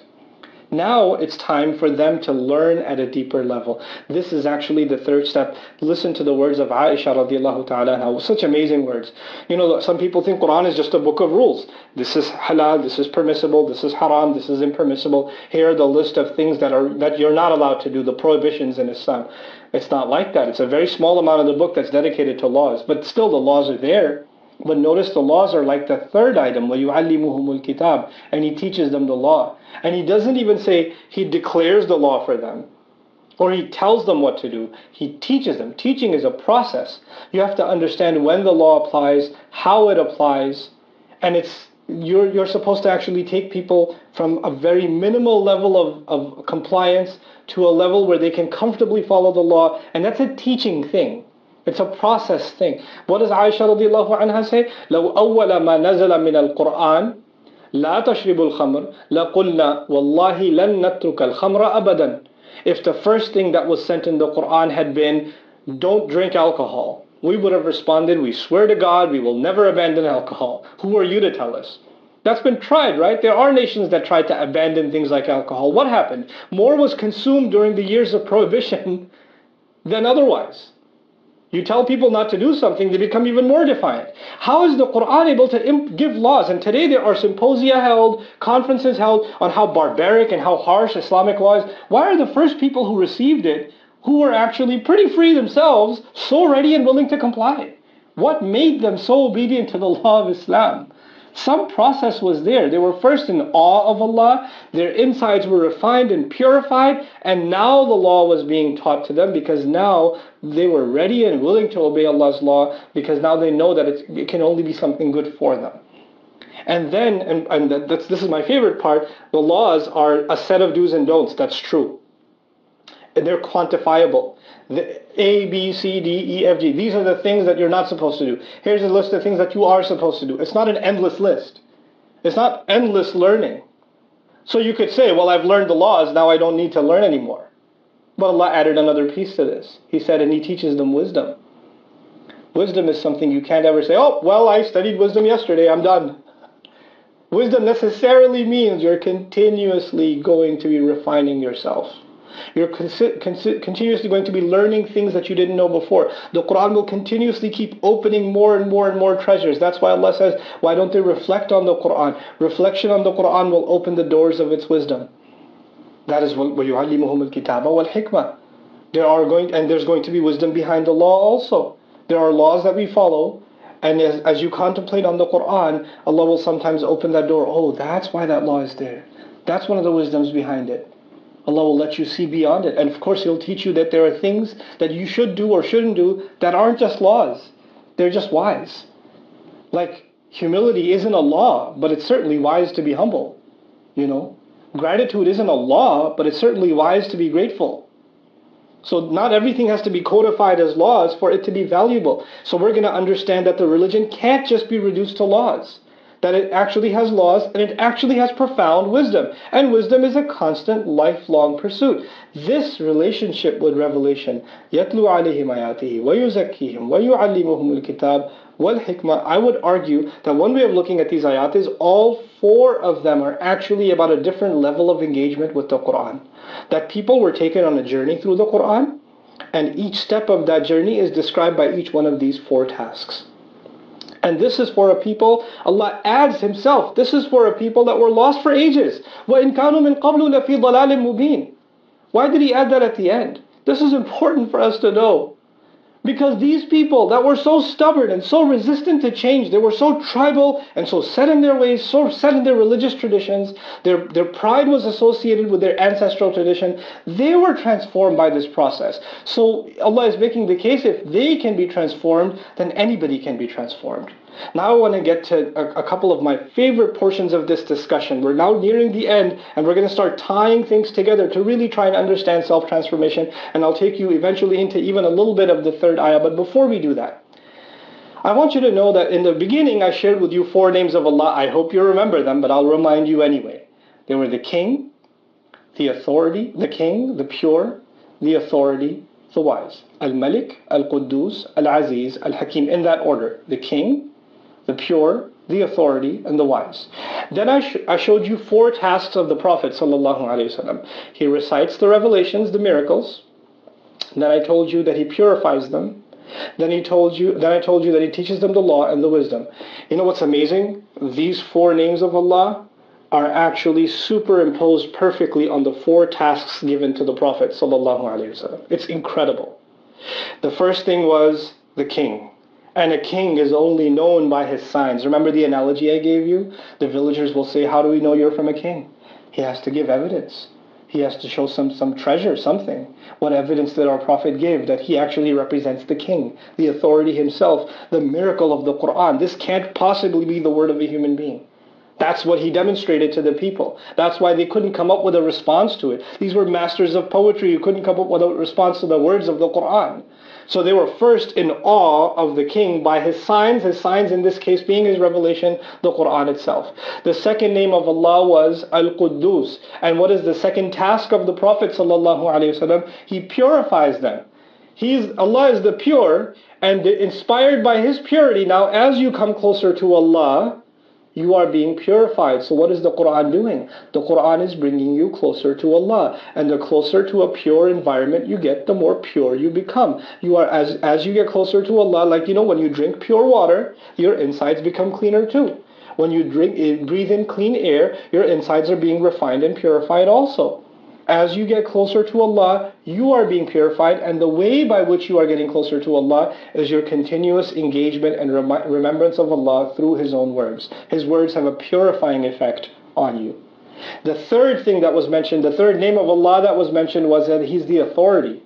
A: Now it's time for them to learn at a deeper level. This is actually the third step. Listen to the words of Aisha radiallahu ta'ala anha. Such amazing words. You know, some people think Quran is just a book of rules. This is halal, this is permissible, this is haram, this is impermissible. Here are the list of things that are that you're not allowed to do, the prohibitions in Islam. It's not like that. It's a very small amount of the book that's dedicated to laws, but still the laws are there. But notice the laws are like the third item, وَيُعَلِّمُهُمُ الْكِتَابِ, and he teaches them the law. And he doesn't even say he declares the law for them, or he tells them what to do. He teaches them. Teaching is a process. You have to understand when the law applies, how it applies, and it's you're you're supposed to actually take people from a very minimal level of, of compliance to a level where they can comfortably follow the law, and that's a teaching thing. It's a process thing. What does Aisha radiallahu anha say? لو أول ما نزل من القرآن لا تشرب الخمر لقلنا والله لن نترك الخمر أبدا. If the first thing that was sent in the Quran had been, don't drink alcohol, we would have responded, we swear to God, we will never abandon alcohol. Who are you to tell us? That's been tried, right? There are nations that tried to abandon things like alcohol. What happened? More was consumed during the years of prohibition than otherwise. You tell people not to do something, they become even more defiant. How is the Quran able to imp- give laws? And today there are symposia held, conferences held on how barbaric and how harsh Islamic law is. Why are the first people who received it, who were actually pretty free themselves, so ready and willing to comply? What made them so obedient to the law of Islam? Some process was there. They were first in awe of Allah, their insides were refined and purified, and now the law was being taught to them because now they were ready and willing to obey Allah's law, because now they know that it's, it can only be something good for them. And then, and, and that's, this is my favorite part, the laws are a set of do's and don'ts. That's true. And they're quantifiable. The A, B, C, D, E, F, G. These are the things that you're not supposed to do. Here's a list of things that you are supposed to do. It's not an endless list. It's not endless learning. So you could say, well, I've learned the laws, now I don't need to learn anymore. But Allah added another piece to this. He said, and He teaches them wisdom. Wisdom is something you can't ever say, oh, well, I studied wisdom yesterday, I'm done. Wisdom necessarily means you're continuously going to be refining yourself. You're consi- consi- continuously going to be learning things that you didn't know before. The Quran will continuously keep opening more and more and more treasures. That's why Allah says, why don't they reflect on the Quran? Reflection on the Quran will open the doors of its wisdom. That is what وَيُعَلِّمُهُمُ الْكِتَابَ وَالْحِكْمَةِ. There are going, and there's going to be wisdom behind the law also. There are laws that we follow, and as, as you contemplate on the Quran, Allah will sometimes open that door. Oh, that's why that law is there. That's one of the wisdoms behind it. Allah will let you see beyond it. And of course, He'll teach you that there are things that you should do or shouldn't do that aren't just laws. They're just wise. Like, humility isn't a law, but it's certainly wise to be humble. You know, gratitude isn't a law, but it's certainly wise to be grateful. So not everything has to be codified as laws for it to be valuable. So we're going to understand that the religion can't just be reduced to laws. That it actually has laws and it actually has profound wisdom. And wisdom is a constant, lifelong pursuit. This relationship with revelation, يَتْلُو عَلَيْهِمْ آيَاتِهِ وَيُزَكِّيهِمْ وَيُعَلِّمُهُمُ الْكِتَابَ وَالْحِكْمَةِ. I would argue that one way of looking at these ayat is all four of them are actually about a different level of engagement with the Quran. That people were taken on a journey through the Quran, and each step of that journey is described by each one of these four tasks. And this is for a people, Allah adds Himself, this is for a people that were lost for ages. وَإِن كَانُوا مِن قَبْلُ لَفِي ضَلَالٍ مُبِينٍ. Why did He add that at the end? This is important for us to know. Because these people that were so stubborn and so resistant to change, they were so tribal and so set in their ways, so set in their religious traditions, their, their pride was associated with their ancestral tradition, they were transformed by this process. So Allah is making the case, if they can be transformed, then anybody can be transformed. Now I want to get to a, a couple of my favorite portions of this discussion. We're now nearing the end, and we're going to start tying things together to really try and understand self-transformation, and I'll take you eventually into even a little bit of the third ayah. But before we do that, I want you to know that in the beginning I shared with you four names of Allah. I hope you remember them, but I'll remind you anyway. They were the King, the Authority, the King, the Pure, the Authority, the Wise. Al-Malik, Al-Quddus, Al-Aziz, Al-Hakim, in that order. The King, the Pure, the Authority, and the Wise. Then I, sh I showed you four tasks of the Prophet ﷺ. He recites the revelations, the miracles. Then I told you that he purifies them. Then he told you. Then I told you that he teaches them the law and the wisdom. You know what's amazing? These four names of Allah are actually superimposed perfectly on the four tasks given to the Prophet ﷺ. It's incredible. The first thing was the King. And a king is only known by his signs. Remember the analogy I gave you? The villagers will say, how do we know you're from a king? He has to give evidence. He has to show some, some treasure, something. What evidence did our Prophet give? That he actually represents the king, the authority himself, the miracle of the Quran. This can't possibly be the word of a human being. That's what he demonstrated to the people. That's why they couldn't come up with a response to it. These were masters of poetry who couldn't come up with a response to the words of the Quran. So they were first in awe of the king by his signs, his signs in this case being his revelation, the Quran itself. The second name of Allah was Al-Quddus. And what is the second task of the Prophet ﷺ? He purifies them. He's, Allah is the pure, and inspired by His purity, now as you come closer to Allah, you are being purified. So what is the Quran doing? The Quran is bringing you closer to Allah. And the closer to a pure environment you get, the more pure you become. You are, as, as you get closer to Allah, like, you know, when you drink pure water, your insides become cleaner too. When you drink, breathe in clean air, your insides are being refined and purified also. As you get closer to Allah, you are being purified, and the way by which you are getting closer to Allah is your continuous engagement and rem remembrance of Allah through His own words. His words have a purifying effect on you. The third thing that was mentioned, the third name of Allah that was mentioned was that He's the authority.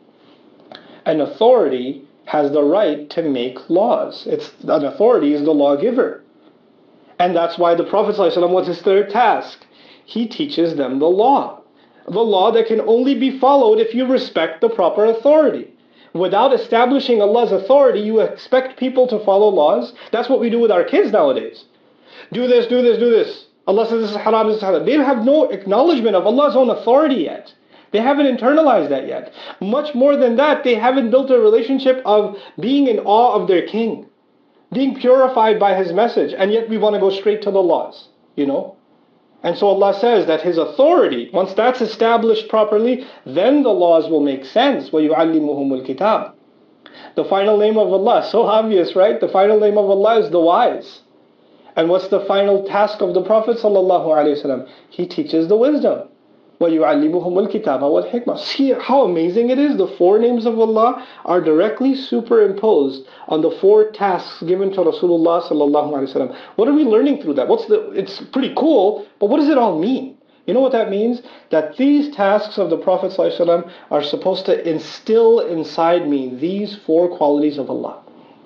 A: An authority has the right to make laws. It's, an authority is the lawgiver. And that's why the Prophet ﷺ, what's his third task? He teaches them the law. The law that can only be followed if you respect the proper authority. Without establishing Allah's authority, you expect people to follow laws. That's what we do with our kids nowadays. Do this, do this, do this. Allah says this is haram, this is haram. They have no acknowledgement of Allah's own authority yet. They haven't internalized that yet. Much more than that, they haven't built a relationship of being in awe of their king, being purified by His message, and yet we want to go straight to the laws, you know. And so Allah says that His authority, once that's established properly, then the laws will make sense. وَيُعَلِّمُهُمُ الْكِتَابِ. The final name of Allah, so obvious, right? The final name of Allah is the Wise. And what's the final task of the Prophet ﷺ? He teaches the wisdom. وَيُعَلِّمُهُمُ الْكِتَابَ وَالْحِكْمَةِ. See how amazing it is. The four names of Allah are directly superimposed on the four tasks given to Rasulullah sallallahu alaihi wasallam. What are we learning through that? What's the? It's pretty cool, but what does it all mean? You know what that means? That these tasks of the Prophet sallallahu alaihi wasallam are supposed to instill inside me these four qualities of Allah.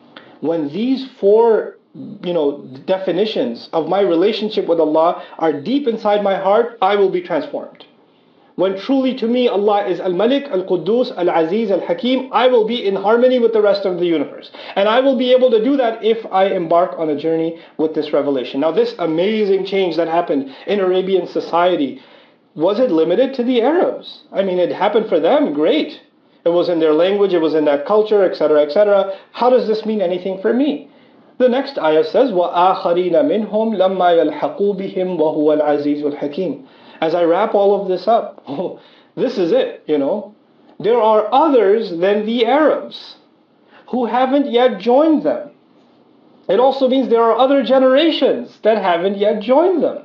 A: When these four, you know, definitions of my relationship with Allah are deep inside my heart, I will be transformed. When truly to me Allah is Al-Malik, Al-Quddus, Al-Aziz, Al-Hakim, I will be in harmony with the rest of the universe. And I will be able to do that if I embark on a journey with this revelation. Now this amazing change that happened in Arabian society, was it limited to the Arabs? I mean, it happened for them, great. It was in their language, it was in that culture, et cetera, et cetera. How does this mean anything for me? The next ayah says, وَآخَرِينَ مِنْهُمْ لَمَّا يَلْحَقُوا بِهِمْ وَهُوَ الْعَزِيزُ الْحَكِيمُ. As I wrap all of this up, this is it, you know. There are others than the Arabs who haven't yet joined them. It also means there are other generations that haven't yet joined them.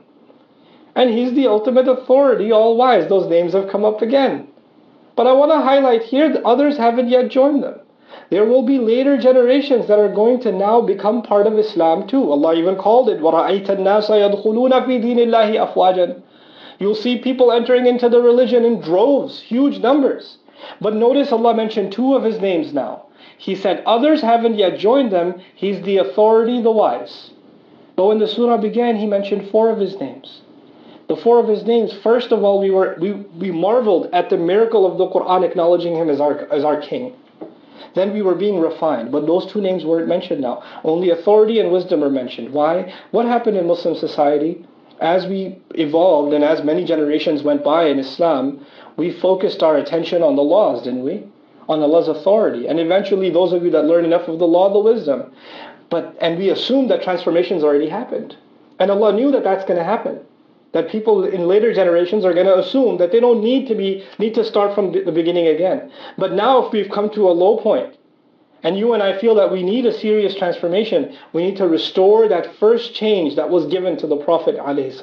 A: And He's the ultimate authority, all wise. Those names have come up again. But I want to highlight here that others haven't yet joined them. There will be later generations that are going to now become part of Islam too. Allah even called it, وَرَأَيْتَ النَّاسَ يَدْخُلُونَ فِي دِينِ اللَّهِ أَفْوَاجًا. You'll see people entering into the religion in droves, huge numbers. But notice Allah mentioned two of His names now. He said others haven't yet joined them. He's the authority, the wise. But when the surah began, He mentioned four of His names. The four of His names, first of all, we were we, we marveled at the miracle of the Quran acknowledging Him as our, as our king. Then we were being refined, but those two names weren't mentioned now. Only authority and wisdom are mentioned. Why? What happened in Muslim society? As we evolved and as many generations went by in Islam, we focused our attention on the laws, didn't we? On Allah's authority. And eventually those of you that learn enough of the law, the wisdom. But and we assumed that transformations already happened. And Allah knew that that's going to happen. That people in later generations are going to assume that they don't need to be need to start from the beginning again. But now if we've come to a low point, and you and I feel that we need a serious transformation, we need to restore that first change that was given to the Prophet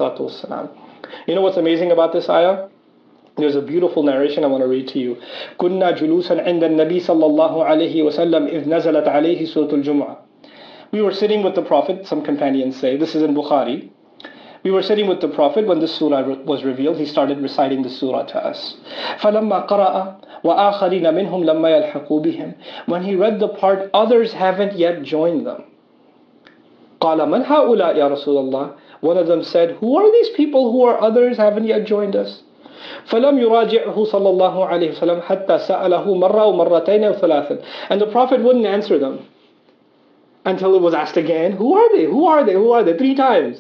A: ﷺ. You know what's amazing about this ayah? There's a beautiful narration I want to read to you. كُنَّا جُلُوسًا عِنْدَ النَّبِي صَلَّى اللَّهُ عَلَيْهِ وَسَلَّمْ إِذْ نَزَلَتْ عَلَيْهِ سُورَةُ الْجُمْعَةِ. We were sitting with the Prophet, some companions say, this is in Bukhari. We were sitting with the Prophet when the surah was revealed. He started reciting the surah to us. فَلَمَّا قَرَأَ وَآخَرِينَ مِنْهُمْ لَمَّا يَلْحَقُوا بِهِمْ. When he read the part, others haven't yet joined them. قَالَ مَنْ هَؤُلَاءِ يَا رَسُولَ اللَّهِ. One of them said, who are these people who are others haven't yet joined us? فَلَمْ يُرَاجِعْهُ صَلَّى اللَّهُ عَلَيْهِ وسلم حَتَّى سَأَلَهُ مَرَّةً وَمَرَّتَيْنِ وَثَلَاثًا. And the Prophet wouldn't answer them until it was asked again, who are they? Who are they? Who are they? Three times.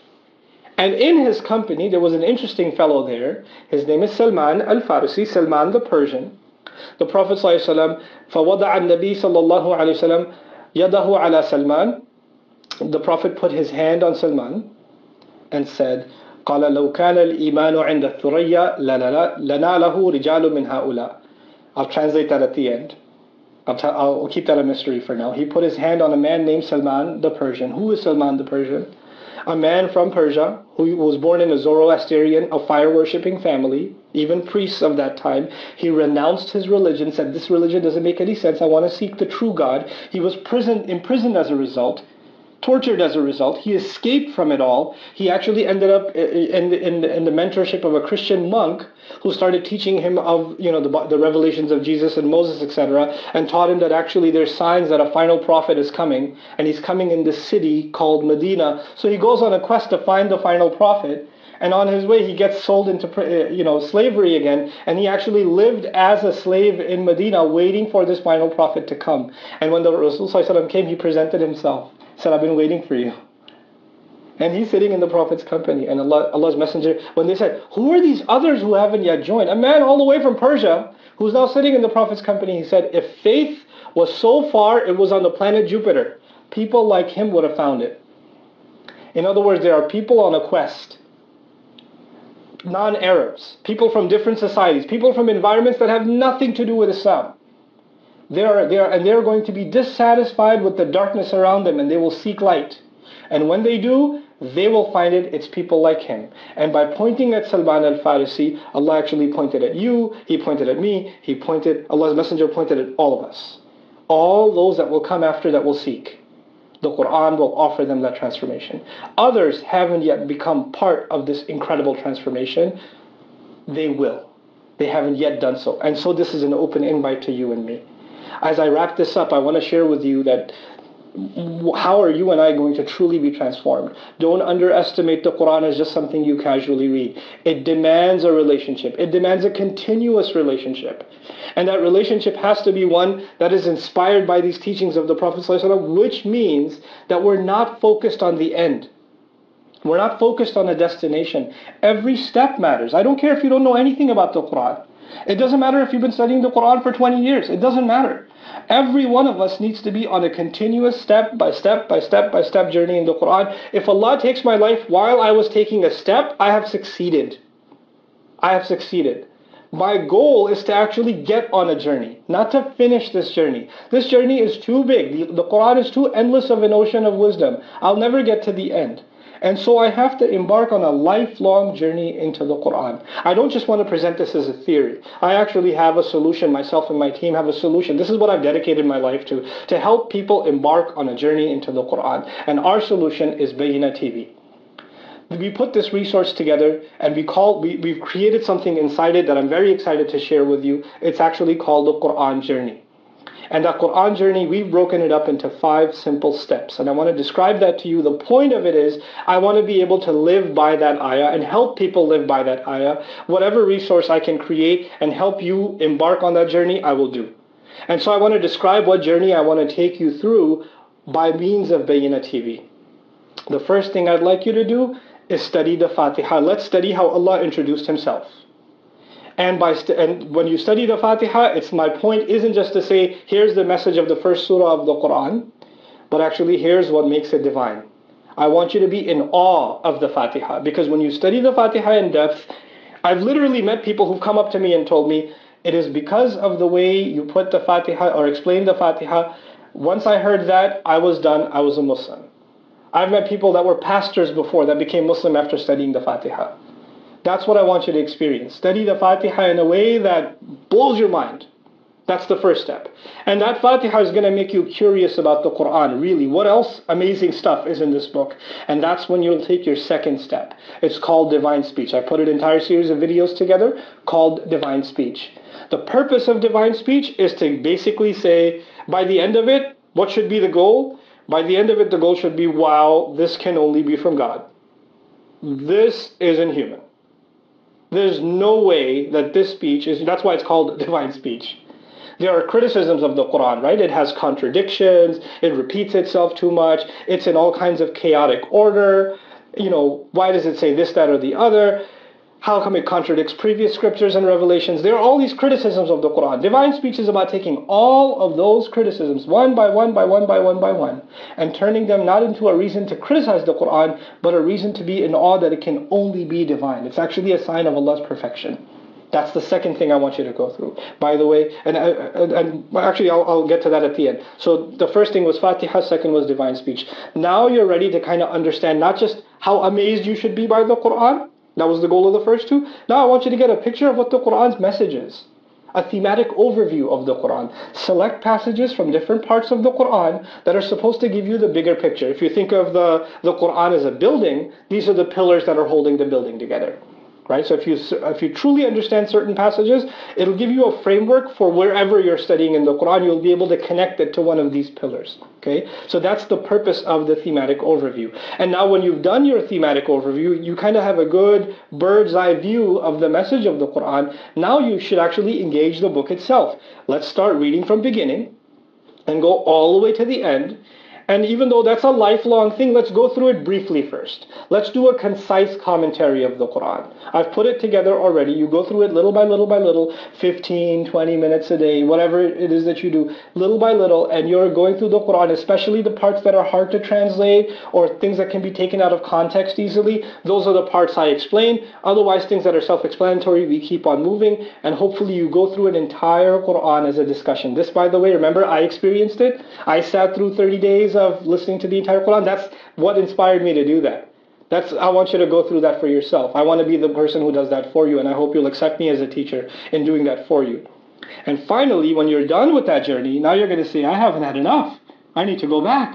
A: And in his company, there was an interesting fellow there. His name is Salman al-Farisi, Salman the Persian. The Prophet ﷺ, فَوَضَعَ النَّبِي صلى الله عليه وسلم يَدَهُ عَلَى سَلْمَانَ. The Prophet put his hand on Salman and said, قَالَ لَوْ كَانَ الْإِيمَانُ عِنْدَ الثُّرَيَّا لَنَالَهُ رِجَالٌ مِنْ هَؤُلَاءِ. I'll translate that at the end. I'll, t- I'll keep that a mystery for now. He put his hand on a man named Salman the Persian. Who is Salman the Persian? A man from Persia who was born in a Zoroastrian, a fire-worshipping family, even priests of that time. He renounced his religion, said, this religion doesn't make any sense, I want to seek the true God. He was prison, imprisoned as a result, tortured as a result. He escaped from it all. He actually ended up in the, in the, in the mentorship of a Christian monk who started teaching him of, you know, the, the revelations of Jesus and Moses, et cetera, and taught him that actually there's signs that a final prophet is coming, and he's coming in this city called Medina. So he goes on a quest to find the final prophet, and on his way he gets sold into, you know, slavery again, and he actually lived as a slave in Medina waiting for this final prophet to come. And when the Rasul Sallallahu Alaihi Wasallam came, he presented himself. Said, I've been waiting for you. And he's sitting in the Prophet's company. And Allah, Allah's messenger, when they said, who are these others who haven't yet joined? A man all the way from Persia who's now sitting in the Prophet's company. He said, if faith was so far, it was on the planet Jupiter. People like him would have found it. In other words, there are people on a quest. Non-Arabs. People from different societies. People from environments that have nothing to do with Islam. They are, they are, and they are going to be dissatisfied with the darkness around them, and they will seek light. And when they do, they will find it, it's people like him. And by pointing at Salman al-Farisi, Allah actually pointed at you, He pointed at me, He pointed, Allah's Messenger pointed at all of us. All those that will come after that will seek. The Quran will offer them that transformation. Others haven't yet become part of this incredible transformation. They will. They haven't yet done so. And so this is an open invite to you and me. As I wrap this up, I want to share with you that how are you and I going to truly be transformed? Don't underestimate the Quran as just something you casually read. It demands a relationship. It demands a continuous relationship. And that relationship has to be one that is inspired by these teachings of the Prophet ﷺ, which means that we're not focused on the end. We're not focused on a destination. Every step matters. I don't care if you don't know anything about the Quran. It doesn't matter if you've been studying the Quran for twenty years. It doesn't matter. Every one of us needs to be on a continuous step by step by step by step journey in the Quran. If Allah takes my life while I was taking a step, I have succeeded. I have succeeded. My goal is to actually get on a journey, not to finish this journey. This journey is too big. The, the Quran is too endless of an ocean of wisdom. I'll never get to the end. And so I have to embark on a lifelong journey into the Quran. I don't just want to present this as a theory. I actually have a solution. Myself and my team have a solution. This is what I've dedicated my life to, to help people embark on a journey into the Quran. And our solution is Bayyinah T V. We put this resource together and we call, we, we've created something inside it that I'm very excited to share with you. It's actually called the Quran Journey. And that Quran journey, we've broken it up into five simple steps. And I want to describe that to you. The point of it is, I want to be able to live by that ayah and help people live by that ayah. Whatever resource I can create and help you embark on that journey, I will do. And so I want to describe what journey I want to take you through by means of Bayyinah T V. The first thing I'd like you to do is study the Fatiha. Let's study how Allah introduced Himself. And by st- and when you study the Fatiha, it's my point isn't just to say, here's the message of the first surah of the Quran, but actually here's what makes it divine. I want you to be in awe of the Fatiha, because when you study the Fatiha in depth, I've literally met people who've come up to me and told me, it is because of the way you put the Fatiha or explain the Fatiha. Once I heard that, I was done, I was a Muslim. I've met people that were pastors before that became Muslim after studying the Fatiha. That's what I want you to experience. Study the Fatiha in a way that blows your mind. That's the first step. And that Fatiha is going to make you curious about the Quran. Really, what else amazing stuff is in this book? And that's when you'll take your second step. It's called Divine Speech. I put an entire series of videos together called Divine Speech. The purpose of Divine Speech is to basically say, by the end of it, what should be the goal? By the end of it, the goal should be, wow, this can only be from God. This isn't human. There's no way that this speech is, that's why it's called divine speech. There are criticisms of the Quran, right? It has contradictions, it repeats itself too much, it's in all kinds of chaotic order. You know, why does it say this, that, or the other? How come it contradicts previous scriptures and revelations? There are all these criticisms of the Quran. Divine speech is about taking all of those criticisms, one by one, by one, by one, by one, and turning them not into a reason to criticize the Quran, but a reason to be in awe that it can only be divine. It's actually a sign of Allah's perfection. That's the second thing I want you to go through. By the way, and, and, and actually I'll, I'll get to that at the end. So the first thing was Fatiha, second was divine speech. Now you're ready to kind of understand not just how amazed you should be by the Quran. That was the goal of the first two. Now I want you to get a picture of what the Quran's message is. A thematic overview of the Quran. Select passages from different parts of the Quran that are supposed to give you the bigger picture. If you think of the, the Quran as a building, these are the pillars that are holding the building together. Right? So if you if you truly understand certain passages, it'll give you a framework for wherever you're studying in the Quran. You'll be able to connect it to one of these pillars. Okay? So that's the purpose of the thematic overview. And now when you've done your thematic overview, you kind of have a good bird's eye view of the message of the Quran. Now you should actually engage the book itself. Let's start reading from beginning and go all the way to the end. And even though that's a lifelong thing, let's go through it briefly first. Let's do a concise commentary of the Quran. I've put it together already. You go through it little by little by little, fifteen, twenty minutes a day, whatever it is that you do, little by little, and you're going through the Quran, especially the parts that are hard to translate or things that can be taken out of context easily. Those are the parts I explain. Otherwise, things that are self-explanatory, we keep on moving, and hopefully you go through an entire Quran as a discussion. This, by the way, remember, I experienced it. I sat through thirty days of listening to the entire Quran. That's what inspired me to do that. That's, I want you to go through that for yourself. I want to be the person who does that for you, and I hope you'll accept me as a teacher in doing that for you. And finally, when you're done with that journey, now you're going to say, I haven't had enough. I need to go back.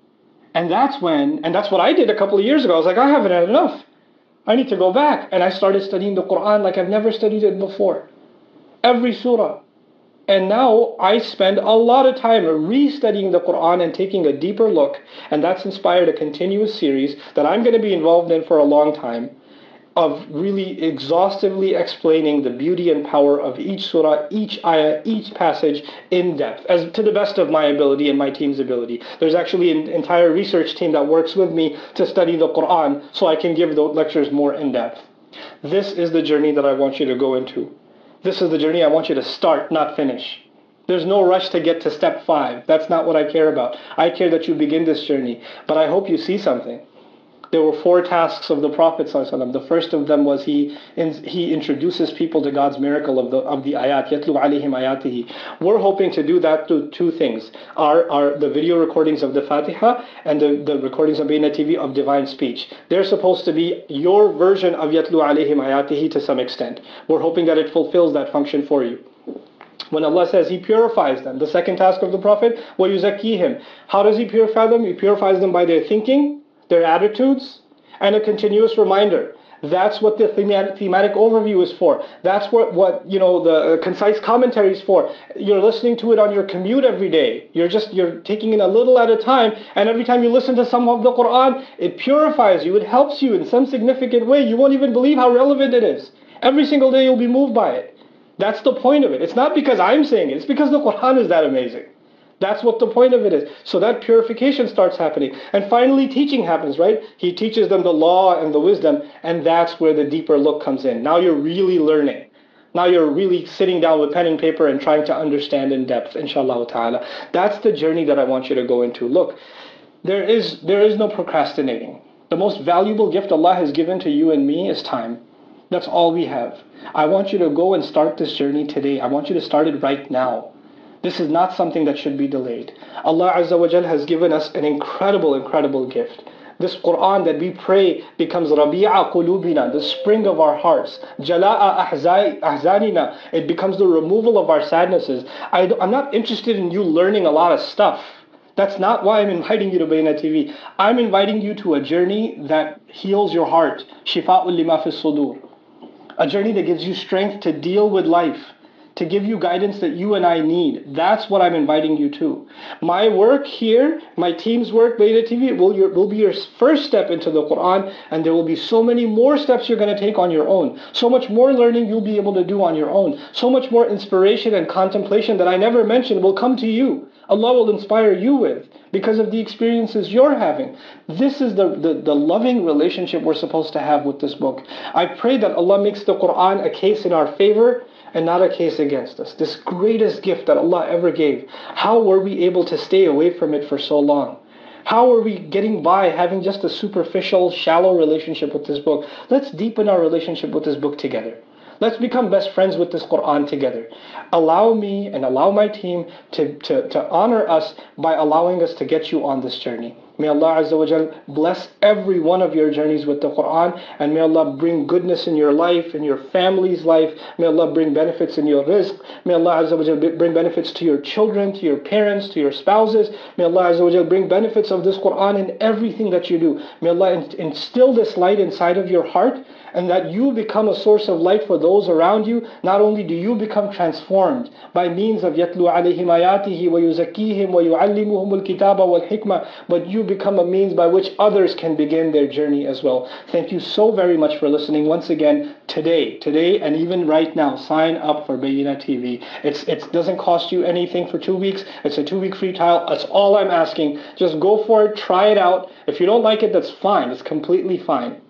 A: And that's when, and that's what I did a couple of years ago. I was like, I haven't had enough. I need to go back. And I started studying the Quran like I've never studied it before. Every surah. And now I spend a lot of time re-studying the Quran and taking a deeper look. And that's inspired a continuous series that I'm going to be involved in for a long time, of really exhaustively explaining the beauty and power of each surah, each ayah, each passage in depth, as to the best of my ability and my team's ability. There's actually an entire research team that works with me to study the Quran so I can give the lectures more in depth. This is the journey that I want you to go into. This is the journey I want you to start, not finish. There's no rush to get to step five. That's not what I care about. I care that you begin this journey. But I hope you see something. There were four tasks of the Prophet ﷺ. The first of them was he he introduces people to God's miracle of the of the ayat, yatlu alayhim ayatihi. We're hoping to do that through two things: are are the video recordings of the Fatiha and the, the recordings of Bayyinah T V of divine speech. They're supposed to be your version of yatlu alayhim ayatihi to some extent. We're hoping that it fulfills that function for you. When Allah says He purifies them, the second task of the Prophet, وَيُزَكِّيهِمْ. How does He purify them? He purifies them by their thinking, their attitudes, and a continuous reminder. That's what the thematic, thematic overview is for. That's what, what you know, the concise commentary is for. You're listening to it on your commute every day. You're just, you're taking in a little at a time, and every time you listen to some of the Quran, it purifies you, it helps you in some significant way. You won't even believe how relevant it is. Every single day you'll be moved by it. That's the point of it. It's not because I'm saying it, it's because the Quran is that amazing. That's what the point of it is. So that purification starts happening. And finally, teaching happens, right? He teaches them the law and the wisdom, and that's where the deeper look comes in. Now you're really learning. Now you're really sitting down with pen and paper and trying to understand in depth, inshallah ta'ala. That's the journey that I want you to go into. Look, there is, there is no procrastinating. The most valuable gift Allah has given to you and me is time. That's all we have. I want you to go and start this journey today. I want you to start it right now. This is not something that should be delayed. Allah Azza wa Jal has given us an incredible, incredible gift. This Quran that we pray becomes Rabi'a qulubina, the spring of our hearts. Jala'a ahzanina, it becomes the removal of our sadnesses. I, I'm not interested in you learning a lot of stuff. That's not why I'm inviting you to Bayyinah T V. I'm inviting you to a journey that heals your heart. Shifa'ul lima fi sudur. A journey that gives you strength to deal with life, to give you guidance that you and I need. That's what I'm inviting you to. My work here, my team's work, Bayyinah T V, will, your, will be your first step into the Quran, and there will be so many more steps you're going to take on your own. So much more learning you'll be able to do on your own. So much more inspiration and contemplation that I never mentioned will come to you. Allah will inspire you with because of the experiences you're having. This is the, the, the loving relationship we're supposed to have with this book. I pray that Allah makes the Quran a case in our favor and not a case against us. This greatest gift that Allah ever gave. How were we able to stay away from it for so long? How are we getting by having just a superficial, shallow relationship with this book? Let's deepen our relationship with this book together. Let's become best friends with this Quran together. Allow me and allow my team to, to, to honor us by allowing us to get you on this journey. May Allah Azza wa Jal bless every one of your journeys with the Quran, and may Allah bring goodness in your life, in your family's life. May Allah bring benefits in your rizq. May Allah Azza wa Jal bring benefits to your children, to your parents, to your spouses. May Allah Azza wa Jal bring benefits of this Quran in everything that you do. May Allah instill this light inside of your heart, and that you become a source of light for those around you. Not only do you become transformed by means of yatlu alayhim ayatihi wa yuzakkihim wa yu'allimuhum al-kitaba wal hikmah, but you become a means by which others can begin their journey as well. Thank you so very much for listening. Once again, today, today and even right now, sign up for Bayyinah T V. It's, it doesn't cost you anything for two weeks. It's a two-week free trial. That's all I'm asking. Just go for it, try it out. If you don't like it, that's fine. It's completely fine.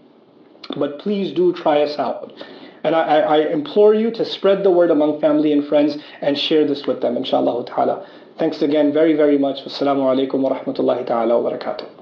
A: But please do try us out. And I, I, I implore you to spread the word among family and friends and share this with them, inshallah ta'ala. Thanks again very, very much. Wassalamu alaikum wa rahmatullahi ta'ala wa barakatuh.